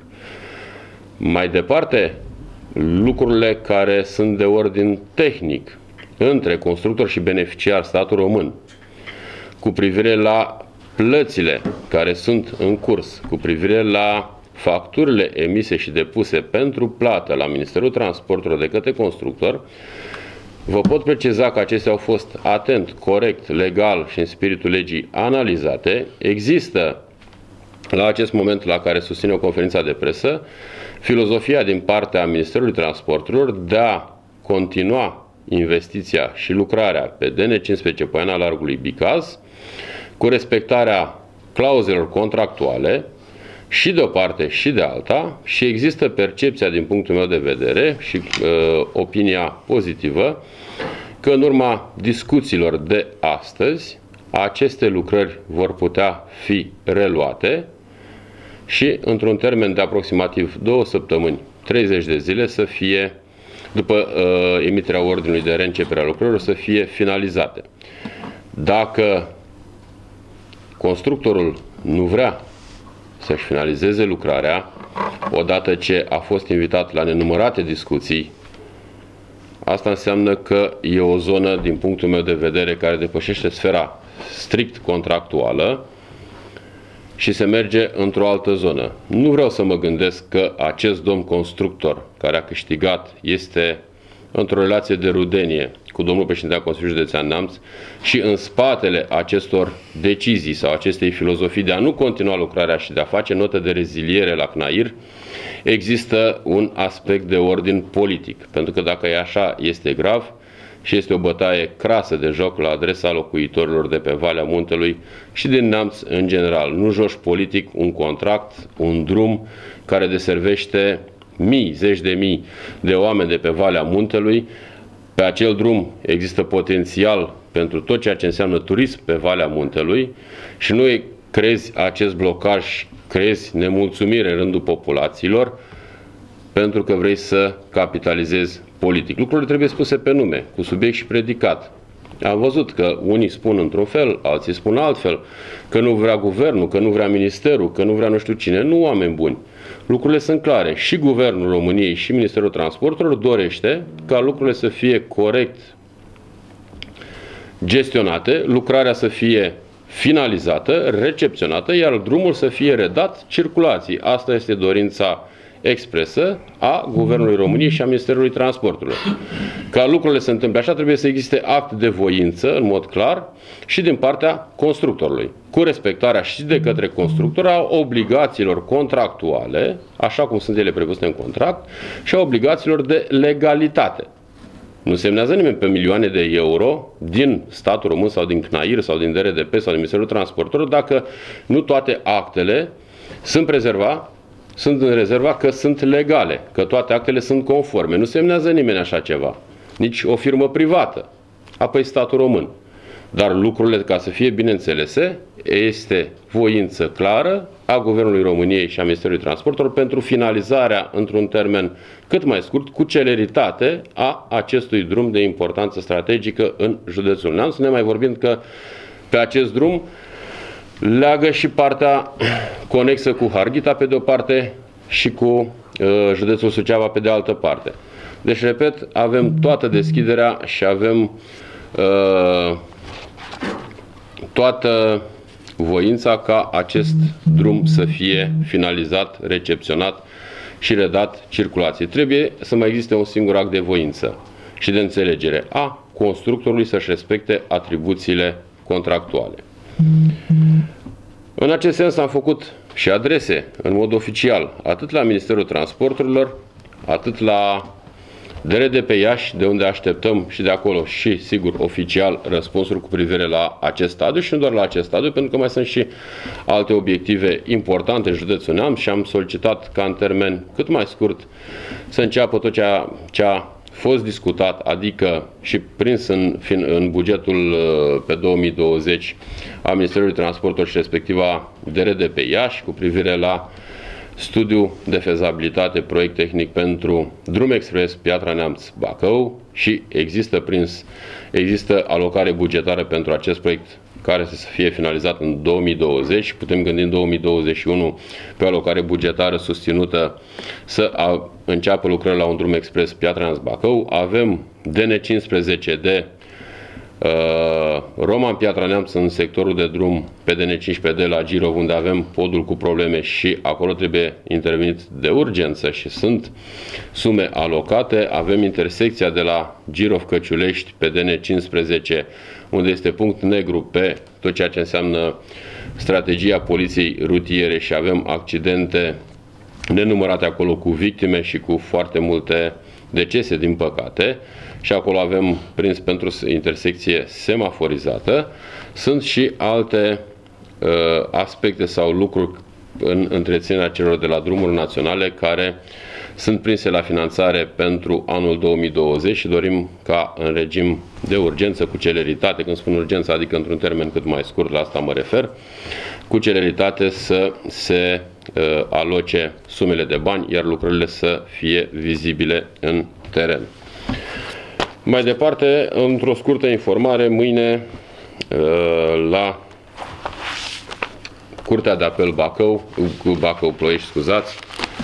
S1: Mai departe, lucrurile care sunt de ordin tehnic între constructor și beneficiar, statul român, cu privire la plățile care sunt în curs, cu privire la facturile emise și depuse pentru plată la Ministerul Transporturilor de către constructor, vă pot preciza că acestea au fost atent, corect, legal și în spiritul legii analizate. Există, la acest moment la care susține o conferință de presă, filozofia din partea Ministerului Transporturilor de a continua investiția și lucrarea pe DN15 Poiana Largului Bicaz, cu respectarea clauzelor contractuale și de o parte și de alta, și există percepția din punctul meu de vedere și opinia pozitivă că în urma discuțiilor de astăzi aceste lucrări vor putea fi reluate și într-un termen de aproximativ 2 săptămâni, 30 de zile, să fie, după emiterea ordinului de reîncepere a lucrărilor, să fie finalizate. Dacă constructorul nu vrea să-și finalizeze lucrarea, odată ce a fost invitat la nenumărate discuții, asta înseamnă că e o zonă, din punctul meu de vedere, care depășește sfera strict contractuală și se merge într-o altă zonă. Nu vreau să mă gândesc că acest domn constructor care a câștigat este într-o relație de rudenie cu domnul președinte al Consiliului Județean Neamț și în spatele acestor decizii sau acestei filozofii de a nu continua lucrarea și de a face notă de reziliere la CNAIR, există un aspect de ordin politic. Pentru că dacă e așa, este grav și este o bătaie crasă de joc la adresa locuitorilor de pe Valea Muntelui și din Neamț în general. Nu joci politic un contract, un drum care deservește mii, zeci de mii de oameni de pe Valea Muntelui. Pe acel drum există potențial pentru tot ceea ce înseamnă turism pe Valea Muntelui și nu creezi acest blocaj, creezi nemulțumire în rândul populațiilor pentru că vrei să capitalizezi politic. Lucrurile trebuie spuse pe nume, cu subiect și predicat. Am văzut că unii spun într-un fel, alții spun altfel, că nu vrea guvernul, că nu vrea ministerul, că nu vrea nu știu cine. Nu, oameni buni. Lucrurile sunt clare. Și Guvernul României și Ministerul Transporturilor dorește ca lucrurile să fie corect gestionate, lucrarea să fie finalizată, recepționată, iar drumul să fie redat circulației. Asta este dorința expresă a Guvernului României și a Ministerului Transporturilor. Ca lucrurile se întâmple așa, trebuie să existe act de voință, în mod clar, și din partea constructorului, cu respectarea și de către constructor a obligațiilor contractuale, așa cum sunt ele prevăzute în contract, și a obligațiilor de legalitate. Nu semnează nimeni pe milioane de euro din statul român sau din CNAIR sau din DRDP sau din Ministerul Transporturilor dacă nu toate actele sunt în rezerva că sunt legale, că toate actele sunt conforme. Nu semnează nimeni așa ceva. Nici o firmă privată. Apoi statul român. Dar lucrurile, ca să fie bine înțelese, este voință clară a Guvernului României și a Ministerului Transporturilor pentru finalizarea, într-un termen cât mai scurt, cu celeritate, a acestui drum de importanță strategică în județul Neamț. Ne mai vorbind că pe acest drum leagă și partea conexă cu Harghita pe de o parte și cu județul Suceava pe de altă parte. Deci, repet, avem toată deschiderea și avem toată voința ca acest drum să fie finalizat, recepționat și redat circulației. Trebuie să mai existe un singur act de voință și de înțelegere a constructorului să-și respecte atribuțiile contractuale. În acest sens am făcut și adrese în mod oficial, atât la Ministerul Transporturilor, atât la DRDP Iași, de unde așteptăm și de acolo și, sigur, oficial răspunsuri cu privire la acest stadiu și nu doar la acest stadiu, pentru că mai sunt și alte obiective importante în județul Neamț și am solicitat ca în termen cât mai scurt să înceapă tot ce a fost discutat, adică și prins în bugetul pe 2020 a Ministerului Transportului și respectiva DRDP Iași cu privire la studiu de proiect tehnic pentru drum expres Piatra Neamț-Bacău și există alocare bugetară pentru acest proiect care să fie finalizat în 2020. Putem gândi în 2021 pe o alocare bugetară susținută să înceapă lucrările la un drum expres Piatra Neamț-Bacău. Avem DN15 de Roman Piatra Neamț în sectorul de drum pe DN15 la Girov, unde avem podul cu probleme și acolo trebuie intervenit de urgență și sunt sume alocate. Avem intersecția de la Girov-Căciulești pe DN15, unde este punct negru pe tot ceea ce înseamnă strategia poliției rutiere și avem accidente nenumărate acolo cu victime și cu foarte multe decese, din păcate, și acolo avem prins pentru intersecție semaforizată. Sunt și alte aspecte sau lucruri în întreținerea celor de la drumuri naționale care sunt prinse la finanțare pentru anul 2020 și dorim ca în regim de urgență, cu celeritate, când spun urgență, adică într-un termen cât mai scurt, la asta mă refer, cu celeritate să se aloce sumele de bani, iar lucrările să fie vizibile în teren. Mai departe, într-o scurtă informare, mâine la Curtea de Apel Bacău-Ploiești, scuzați,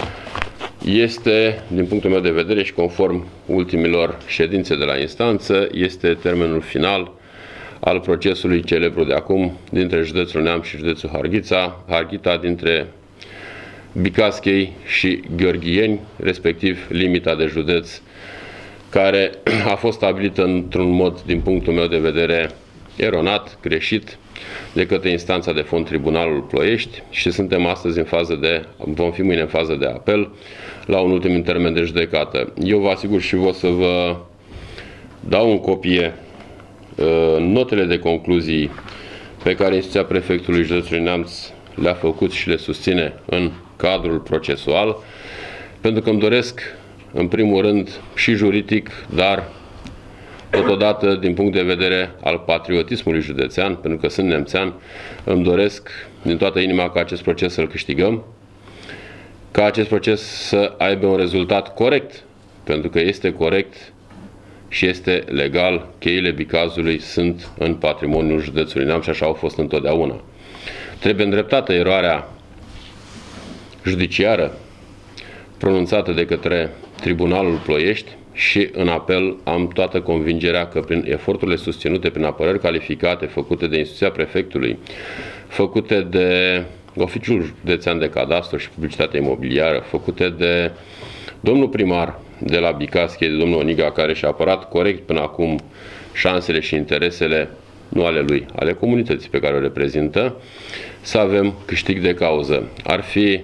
S1: este, din punctul meu de vedere și conform ultimilor ședințe de la instanță, este termenul final al procesului celebru de acum dintre județul Neamț și județul Harghita, dintre Bicaschei și Gheorgheni, respectiv limita de județ, care a fost stabilită într-un mod, din punctul meu de vedere, eronat, greșit, de către instanța de fond Tribunalul Ploiești și suntem astăzi vom fi mâine în fază de apel la un ultim termen de judecată. Eu vă asigur și vă să vă dau în copie notele de concluzii pe care instituția prefectului județului Neamț le-a făcut și le susține în cadrul procesual, pentru că îmi doresc, în primul rând, și juridic, dar totodată, din punct de vedere al patriotismului județean, pentru că sunt nemțean, îmi doresc din toată inima ca acest proces să-l câștigăm, ca acest proces să aibă un rezultat corect, pentru că este corect și este legal. Cheile Bicazului sunt în patrimoniul județului Neamț și așa au fost întotdeauna. Trebuie îndreptată eroarea judiciară pronunțată de către Tribunalul Ploiești și în apel am toată convingerea că prin eforturile susținute, prin apărări calificate făcute de instituția prefectului, făcute de Oficiul Județean de Cadastru și Publicitate Imobiliară, făcute de domnul primar de la Bicasche, de domnul Oniga, care și-a apărat corect până acum șansele și interesele, nu ale lui, ale comunității pe care o reprezintă, să avem câștig de cauză. Ar fi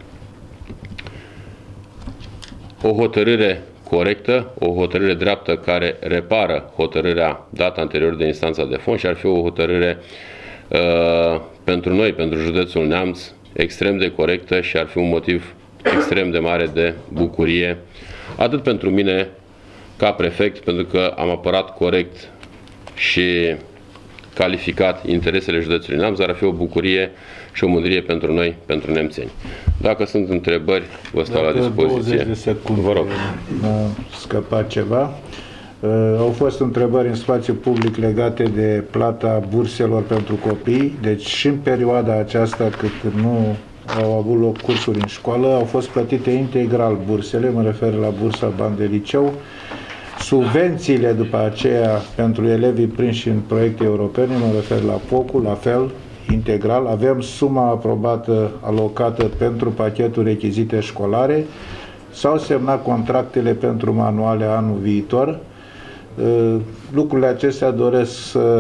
S1: o hotărâre corectă, o hotărâre dreaptă care repară hotărârea dată anterior de instanța de fond și ar fi o hotărâre pentru noi, pentru județul Neamț, extrem de corectă și ar fi un motiv extrem de mare de bucurie, atât pentru mine ca prefect, pentru că am apărat corect și calificat interesele județului Neamț, dar ar fi o bucurie și o mândrie pentru noi, pentru nemțeni. Dacă sunt întrebări, vă stau la dispoziție.
S3: 20 de secunde,
S1: vă rog.
S3: M-a scăpat ceva. Au fost întrebări în spațiu public legate de plata burselor pentru copii, deci și în perioada aceasta cât nu au avut loc cursuri în școală, au fost plătite integral bursele, mă refer la bursa bani de liceu, subvențiile după aceea pentru elevii prinși în proiecte europene, mă refer la POC-ul, la fel, integral. Avem suma aprobată, alocată pentru pachetul rechizite școlare, s-au semnat contractele pentru manuale anul viitor. Lucrurile acestea doresc să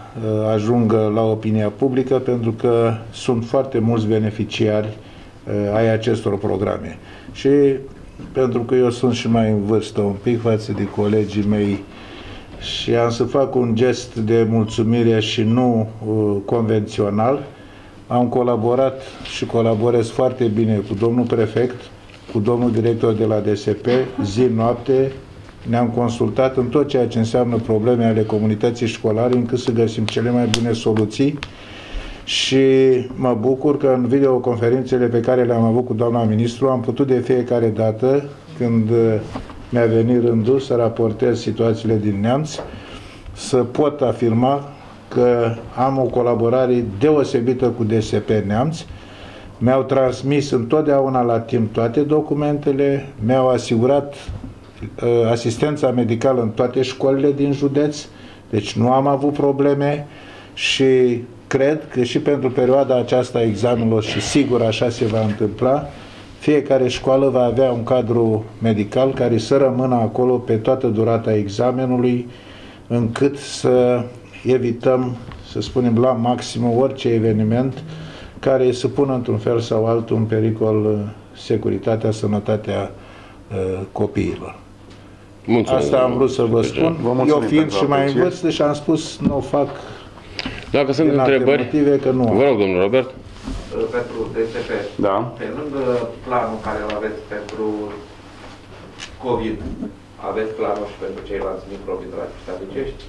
S3: ajungă la opinia publică, pentru că sunt foarte mulți beneficiari ai acestor programe. Și pentru că eu sunt și mai în vârstă un pic față de colegii mei și am să fac un gest de mulțumire și nu convențional, am colaborat și colaborez foarte bine cu domnul prefect, cu domnul director de la DSP, zi-noapte. Ne-am consultat în tot ceea ce înseamnă probleme ale comunității școlare, încât să găsim cele mai bune soluții. Și mă bucur că în videoconferințele pe care le-am avut cu doamna ministru am putut de fiecare dată, când mi-a venit rândul să raportez situațiile din Neamț, să pot afirma că am o colaborare deosebită cu DSP Neamț. Mi-au transmis întotdeauna la timp toate documentele, mi-au asigurat asistența medicală în toate școlile din județ, deci nu am avut probleme și cred că și pentru perioada aceasta a examenelor, și sigur așa se va întâmpla, fiecare școală va avea un cadru medical care să rămână acolo pe toată durata examenului, încât să evităm, să spunem, la maxim orice eveniment care să pună într-un fel sau altul în pericol securitatea, sănătatea copiilor.
S1: Mulțumesc.
S3: Asta am vrut să vă spun. Eu fiind și mai în vârstă și am spus, nu o fac.
S1: Dacă sunt întrebări,
S3: motive că nu.
S1: Vă rog, domnul Robert.
S4: Pentru DSP,
S2: Da.
S4: pe lângă planul care îl aveți pentru COVID, aveți planul și pentru ceilalți microorganismi staticești?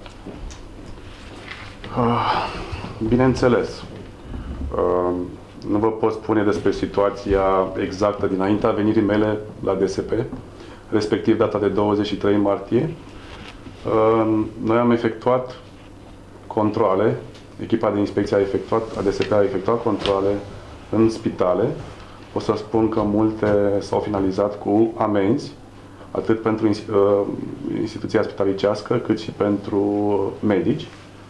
S2: Bineînțeles. Nu vă pot spune despre situația exactă dinaintea venirii mele la DSP, respectiv data de 23 martie. Noi am efectuat controale, echipa de inspecție a DSP a efectuat controale în spitale. O să spun că multe s-au finalizat cu amenzi, atât pentru instituția spitalicească, cât și pentru medici.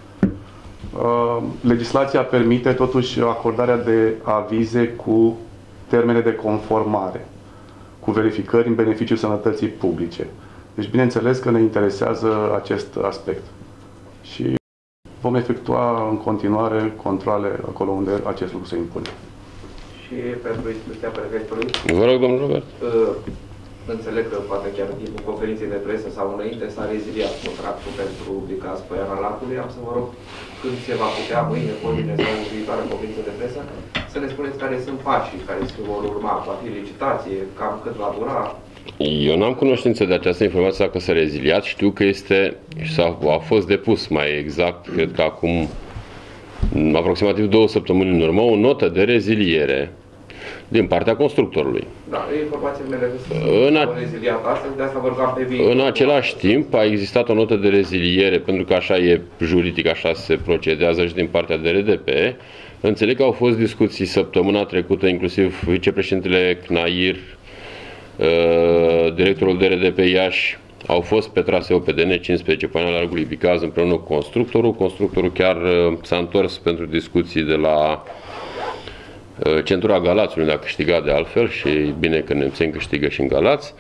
S2: Legislația permite totuși acordarea de avize cu termene de conformare, cu verificări în beneficiul sănătății publice. Deci, bineînțeles că ne interesează acest aspect. Și vom efectua în continuare controale acolo unde acest lucru se impune.
S4: Și pentru instituția prefectului?
S1: Vă rog, domnul Robert.
S4: Înțeleg că poate chiar în timpul conferinței de presă sau înainte s-a reziliat contractul pentru rubrica Spoiana Lacului. Am să vă rog, când se va putea, mâine, poimine sau viitoare conferință de presă, să ne spuneți care sunt pașii care se vor urma. Va fi licitație, cam cât va dura?
S1: Eu n-am cunoștință de această informație dacă s-a reziliat. Știu că este, a fost depus mai exact, cred că acum aproximativ 2 săptămâni în urmă, o notă de reziliere din partea constructorului.
S4: Da, informațiile mele sunt reziliat astăzi, de asta vă rugam pe viitor.
S1: În același timp a existat o notă de reziliere, pentru că așa e juridic, așa se procedează și din partea de RDP. Înțeleg că au fost discuții săptămâna trecută, inclusiv vicepreședintele CNAIR, directorul de RDP Iași, au fost pe traseu pe DN15, pe Largului Bicaz, împreună cu constructorul. Constructorul chiar s-a întors pentru discuții de la centura Galațului, unde a câștigat de altfel, și e bine că nemțeni câștigă și în Galați.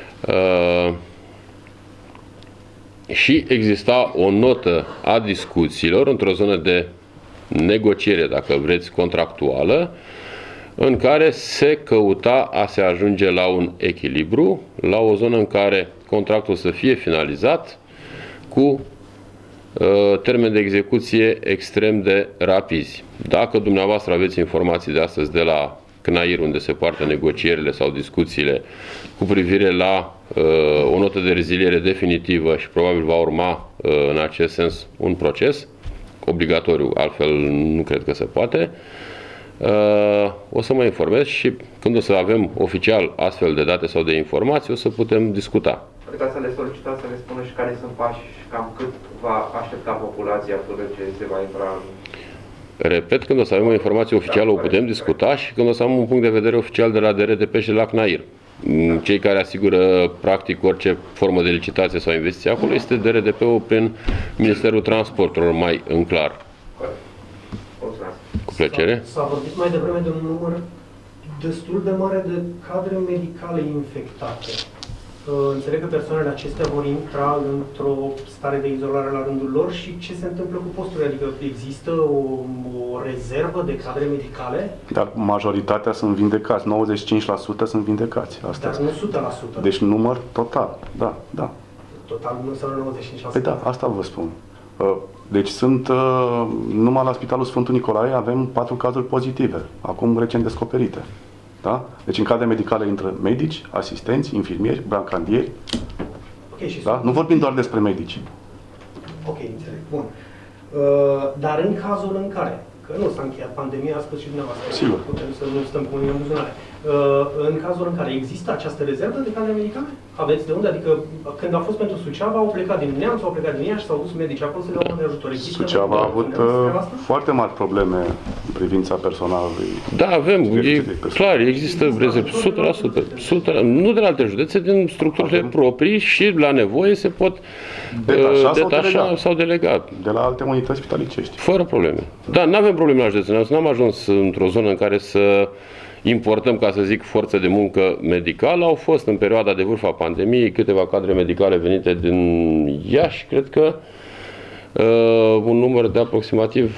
S1: Și exista o notă a discuțiilor într-o zonă de negociere, dacă vreți, contractuală, în care se căuta a se ajunge la un echilibru, la o zonă în care contractul să fie finalizat cu termeni de execuție extrem de rapizi. Dacă dumneavoastră aveți informații de astăzi de la CNAIR, unde se poartă negocierile sau discuțiile cu privire la o notă de reziliere definitivă și probabil va urma în acest sens un proces obligatoriu, altfel nu cred că se poate, o să mă informez și când o să avem oficial astfel de date sau de informații, o să putem discuta.
S4: Puteți să le solicitați, să le spună și care sunt pașii și cam cât va aștepta populația până ce se va intra în...
S1: Repet, când o să avem o informație oficială, o putem discuta, și când o să avem un punct de vedere oficial de la DRDP și de la CNAIR. Cei care asigură practic orice formă de licitație sau investiție acolo este DRDP-ul prin Ministerul Transporturilor, mai în clar. Cu plăcere.
S5: S-a vorbit mai devreme de un număr destul de mare de cadre medicale infectate. Înțeleg că persoanele acestea vor intra într-o stare de izolare la rândul lor și ce se întâmplă cu posturile? Adică există o rezervă de cadre medicale?
S2: Dar majoritatea sunt vindecați, 95% sunt vindecați. Asta
S5: dar nu 100%.
S2: Deci număr total, da, da.
S5: Total nu înseamnă 95%?
S2: Păi da, asta vă spun. Deci sunt, numai la Spitalul Sfântul Nicolae avem 4 cazuri pozitive, acum recent descoperite. Da? Deci în cadre medicale intră medici, asistenți, infirmieri, brancardieri.
S5: Okay,
S2: da? Nu vorbim doar despre medici.
S5: Ok, înțeleg. Bun. Dar în cazul în care, că nu s-a încheiat pandemia, a spus și dumneavoastră,
S2: sigur,
S5: putem să nu stăm cu mâinile în buzunare. În cazul în care există această rezervă de cadre medicale? Aveți de unde? Adică când a fost pentru Suceava, au plecat din Neamț, au plecat din Iași, s-au dus medici acolo să le iau de ajutor.
S2: Suceava a avut foarte mari probleme în privința personalului.
S1: Da, avem. Clar, există rezervă 100%. Nu de la alte județe, din structurile proprii și la nevoie se pot detașa sau delega.
S2: De la alte unități spitalicești.
S1: Fără probleme. Da, nu avem probleme la județul. N-am ajuns într-o zonă în care să importăm, ca să zic, forță de muncă medicală. Au fost în perioada de vârf a pandemiei câteva cadre medicale venite din Iași, cred că un număr de aproximativ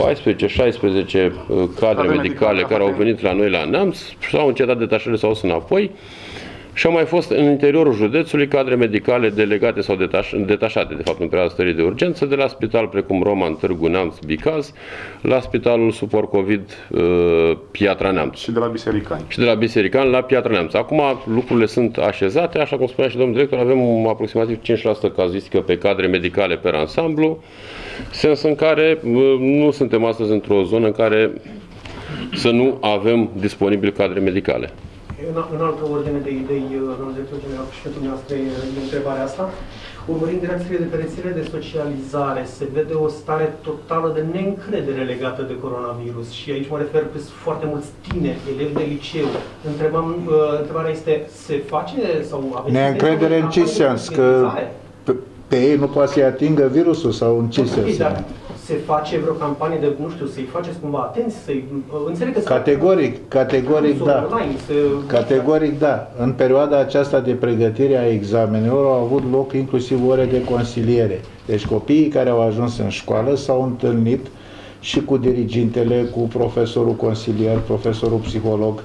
S1: 14-16 cadre medicale care au venit la noi la Neamț, s-au încetat detașările, s-au dus înapoi. Și au mai fost în interiorul județului cadre medicale delegate sau detașate, de fapt, în perioada stării de urgență, de la spital precum Roman, Târgu Neamț, Bicaz, la spitalul suport COVID Piatra Neamț.
S2: Și de la Bisericani.
S1: Și de la Bisericani la Piatra Neamț. Acum lucrurile sunt așezate, așa cum spunea și domnul director, avem aproximativ 5% cazuistică pe cadre medicale per ansamblu, sens în care nu suntem astăzi într-o zonă în care să nu avem disponibil cadre medicale.
S5: În altă ordine de idei, domnul director general, și pentru dumneavoastră e întrebarea asta. Urmărind reacțiile de pe rețele de socializare, se vede o stare totală de neîncredere legată de coronavirus. Și aici mă refer pe foarte mulți tineri, elevi de liceu. Întrebarea este, se face sau aveți...
S3: Neîncredere în ce sens? Că pe ei nu poate să-i atingă virusul sau în ce sens?
S5: Se face vreo campanie de, nu știu, să-i faceți cumva atenți, să-i... Înțeleg că...
S3: Categoric da. Categoric da. În perioada aceasta de pregătire a examenelor au avut loc inclusiv ore de consiliere. Deci copiii care au ajuns în școală s-au întâlnit și cu dirigintele, cu profesorul consilier, profesorul psiholog.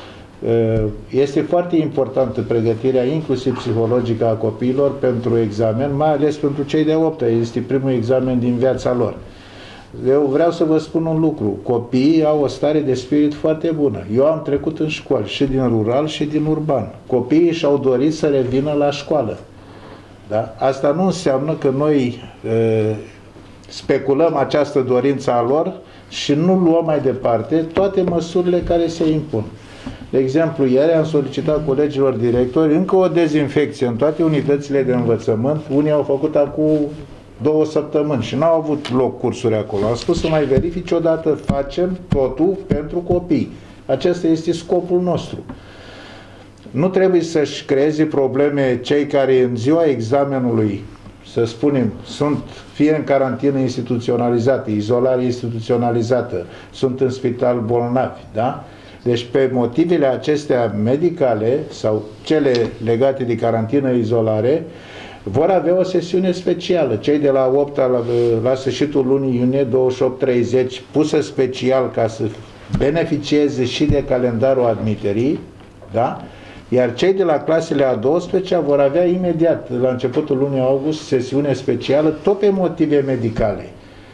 S3: Este foarte importantă pregătirea, inclusiv psihologică, a copiilor pentru examen, mai ales pentru cei de 8-a. Este primul examen din viața lor. Eu vreau să vă spun un lucru. Copiii au o stare de spirit foarte bună. Eu am trecut în școli, și din rural și din urban. Copiii și-au dorit să revină la școală. Da? Asta nu înseamnă că noi speculăm această dorință a lor și nu luăm mai departe toate măsurile care se impun. De exemplu, ieri am solicitat colegilor directori încă o dezinfecție în toate unitățile de învățământ. Unii au făcut acum 2 săptămâni și n-au avut loc cursuri acolo. Am spus să mai verifici odată, facem totul pentru copii. Acesta este scopul nostru. Nu trebuie să-și creeze probleme cei care în ziua examenului, să spunem, sunt fie în carantină instituționalizată, izolare instituționalizată, sunt în spital bolnavi, da? Deci pe motivele acestea medicale sau cele legate de carantină-izolare vor avea o sesiune specială. Cei de la 8 la sfârșitul lunii iunie 28-30 pusă special ca să beneficieze și de calendarul admiterii, da? Iar cei de la clasele a 12-a vor avea imediat, la începutul lunii august, sesiune specială, tot pe motive medicale.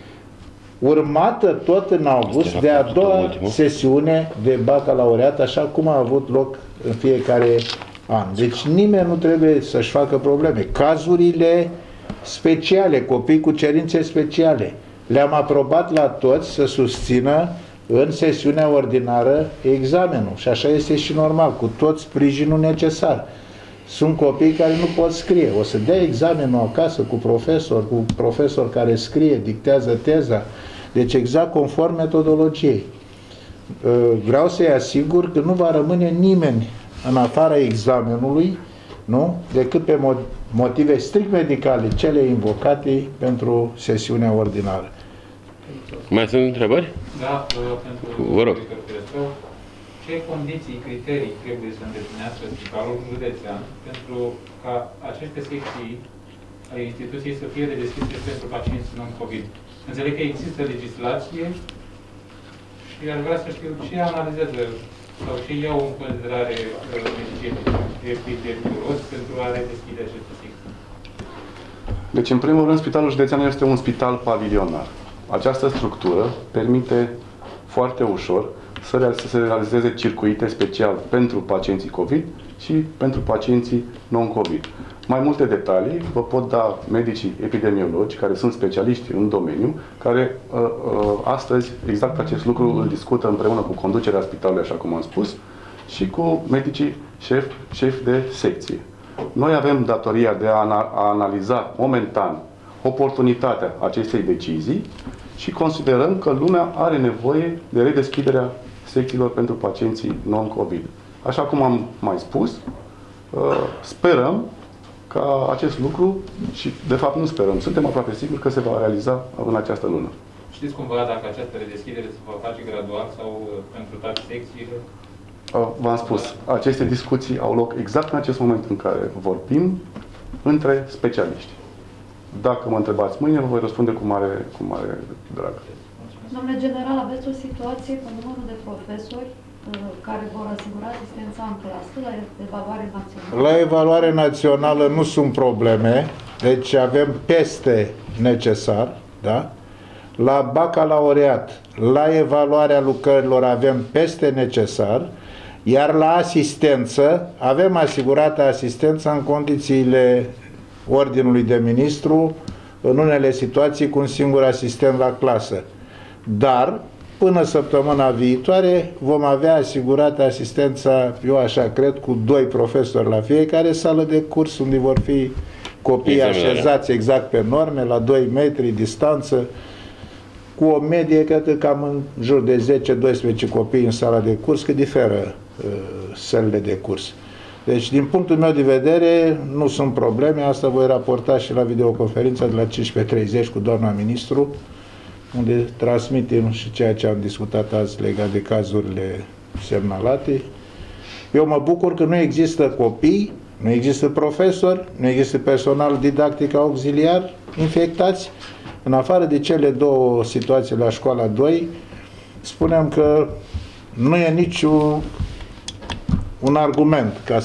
S3: Urmată tot în august de a doua sesiune de bacalaureat, așa cum a avut loc în fiecare an. Deci nimeni nu trebuie să-și facă probleme. Cazurile speciale, copii cu cerințe speciale, le-am aprobat la toți să susțină în sesiunea ordinară examenul. Și așa este și normal, cu tot sprijinul necesar. Sunt copii care nu pot scrie. O să dea examenul acasă cu profesor care scrie, dictează teza. Deci exact conform metodologiei. Vreau să-i asigur că nu va rămâne nimeni în afara examenului, nu? Decât pe motive strict medicale, cele invocate pentru sesiunea ordinară.
S1: Mai sunt întrebări?
S6: Da, pentru
S1: vă rog.
S6: ce condiții, criterii trebuie să îndeplinească spitalul județean pentru ca aceste secții ale instituției să fie redeschise pentru pacienți non-COVID. Înțeleg că există legislație și aș vrea să știu ce analizează sau ce iau în considerare epidemiologi pentru a redeschide aceste secții.
S2: Deci, în primul rând, Spitalul Județean este un spital pavilionar. Această structură permite foarte ușor să se realizeze circuite special pentru pacienții COVID și pentru pacienții non-COVID. Mai multe detalii vă pot da medicii epidemiologi, care sunt specialiști în domeniu, care astăzi exact acest lucru îl discută împreună cu conducerea spitalului, așa cum am spus, și cu medicii șefi de secție. Noi avem datoria de a analiza momentan oportunitatea acestei decizii și considerăm că lumea are nevoie de redeschiderea secțiilor pentru pacienții non-COVID. Așa cum am mai spus, sperăm ca acest lucru, și de fapt nu sperăm, suntem aproape siguri că se va realiza în această lună.
S6: Știți cumva dacă această redeschidere se va face gradual sau pentru toate secțiile?
S2: V-am spus, aceste discuții au loc exact în acest moment în care vorbim între specialiști. Dacă mă întrebați mâine, vă voi răspunde cu mare drag.
S7: Domnule general, aveți o situație cu numărul de profesori care vor asigura asistența în clasă la evaluare națională?
S3: La evaluare națională nu sunt probleme, deci avem peste necesar, da? La bacalaureat, la evaluarea lucrărilor avem peste necesar, iar la asistență avem asigurată asistența în condițiile ordinului de ministru, în unele situații cu un singur asistent la clasă. Dar, până săptămâna viitoare, vom avea asigurată asistența, eu așa cred, cu 2 profesori la fiecare sală de curs, unde vor fi copiii așezați exact pe norme, la 2 metri distanță, cu o medie, cred că cam în jur de 10-12 copii în sala de curs, că diferă sălile de curs. Deci, din punctul meu de vedere, nu sunt probleme. Asta voi raporta și la videoconferința de la 15:30 cu doamna ministru, unde transmitem și ceea ce am discutat azi legat de cazurile semnalate. Eu mă bucur că nu există copii, nu există profesori, nu există personal didactic auxiliar infectați. În afară de cele 2 situații la școala 2, spunem că nu e niciun argument ca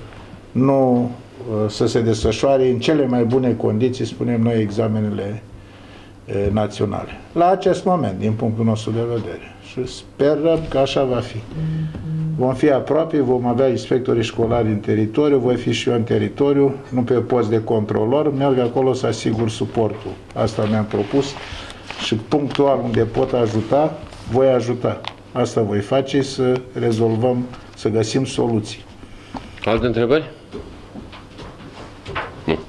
S3: să se desfășoare în cele mai bune condiții, spunem noi, examenele naționale. La acest moment, din punctul nostru de vedere. Și sperăm că așa va fi. Vom fi aproape, vom avea inspectorii școlari în teritoriu, voi fi și eu în teritoriu, nu pe post de controlor, merg acolo să asigur suportul. Asta mi-am propus și punctual unde pot ajuta, voi ajuta. Asta voi face, să rezolvăm, să găsim soluții.
S1: Alte întrebări?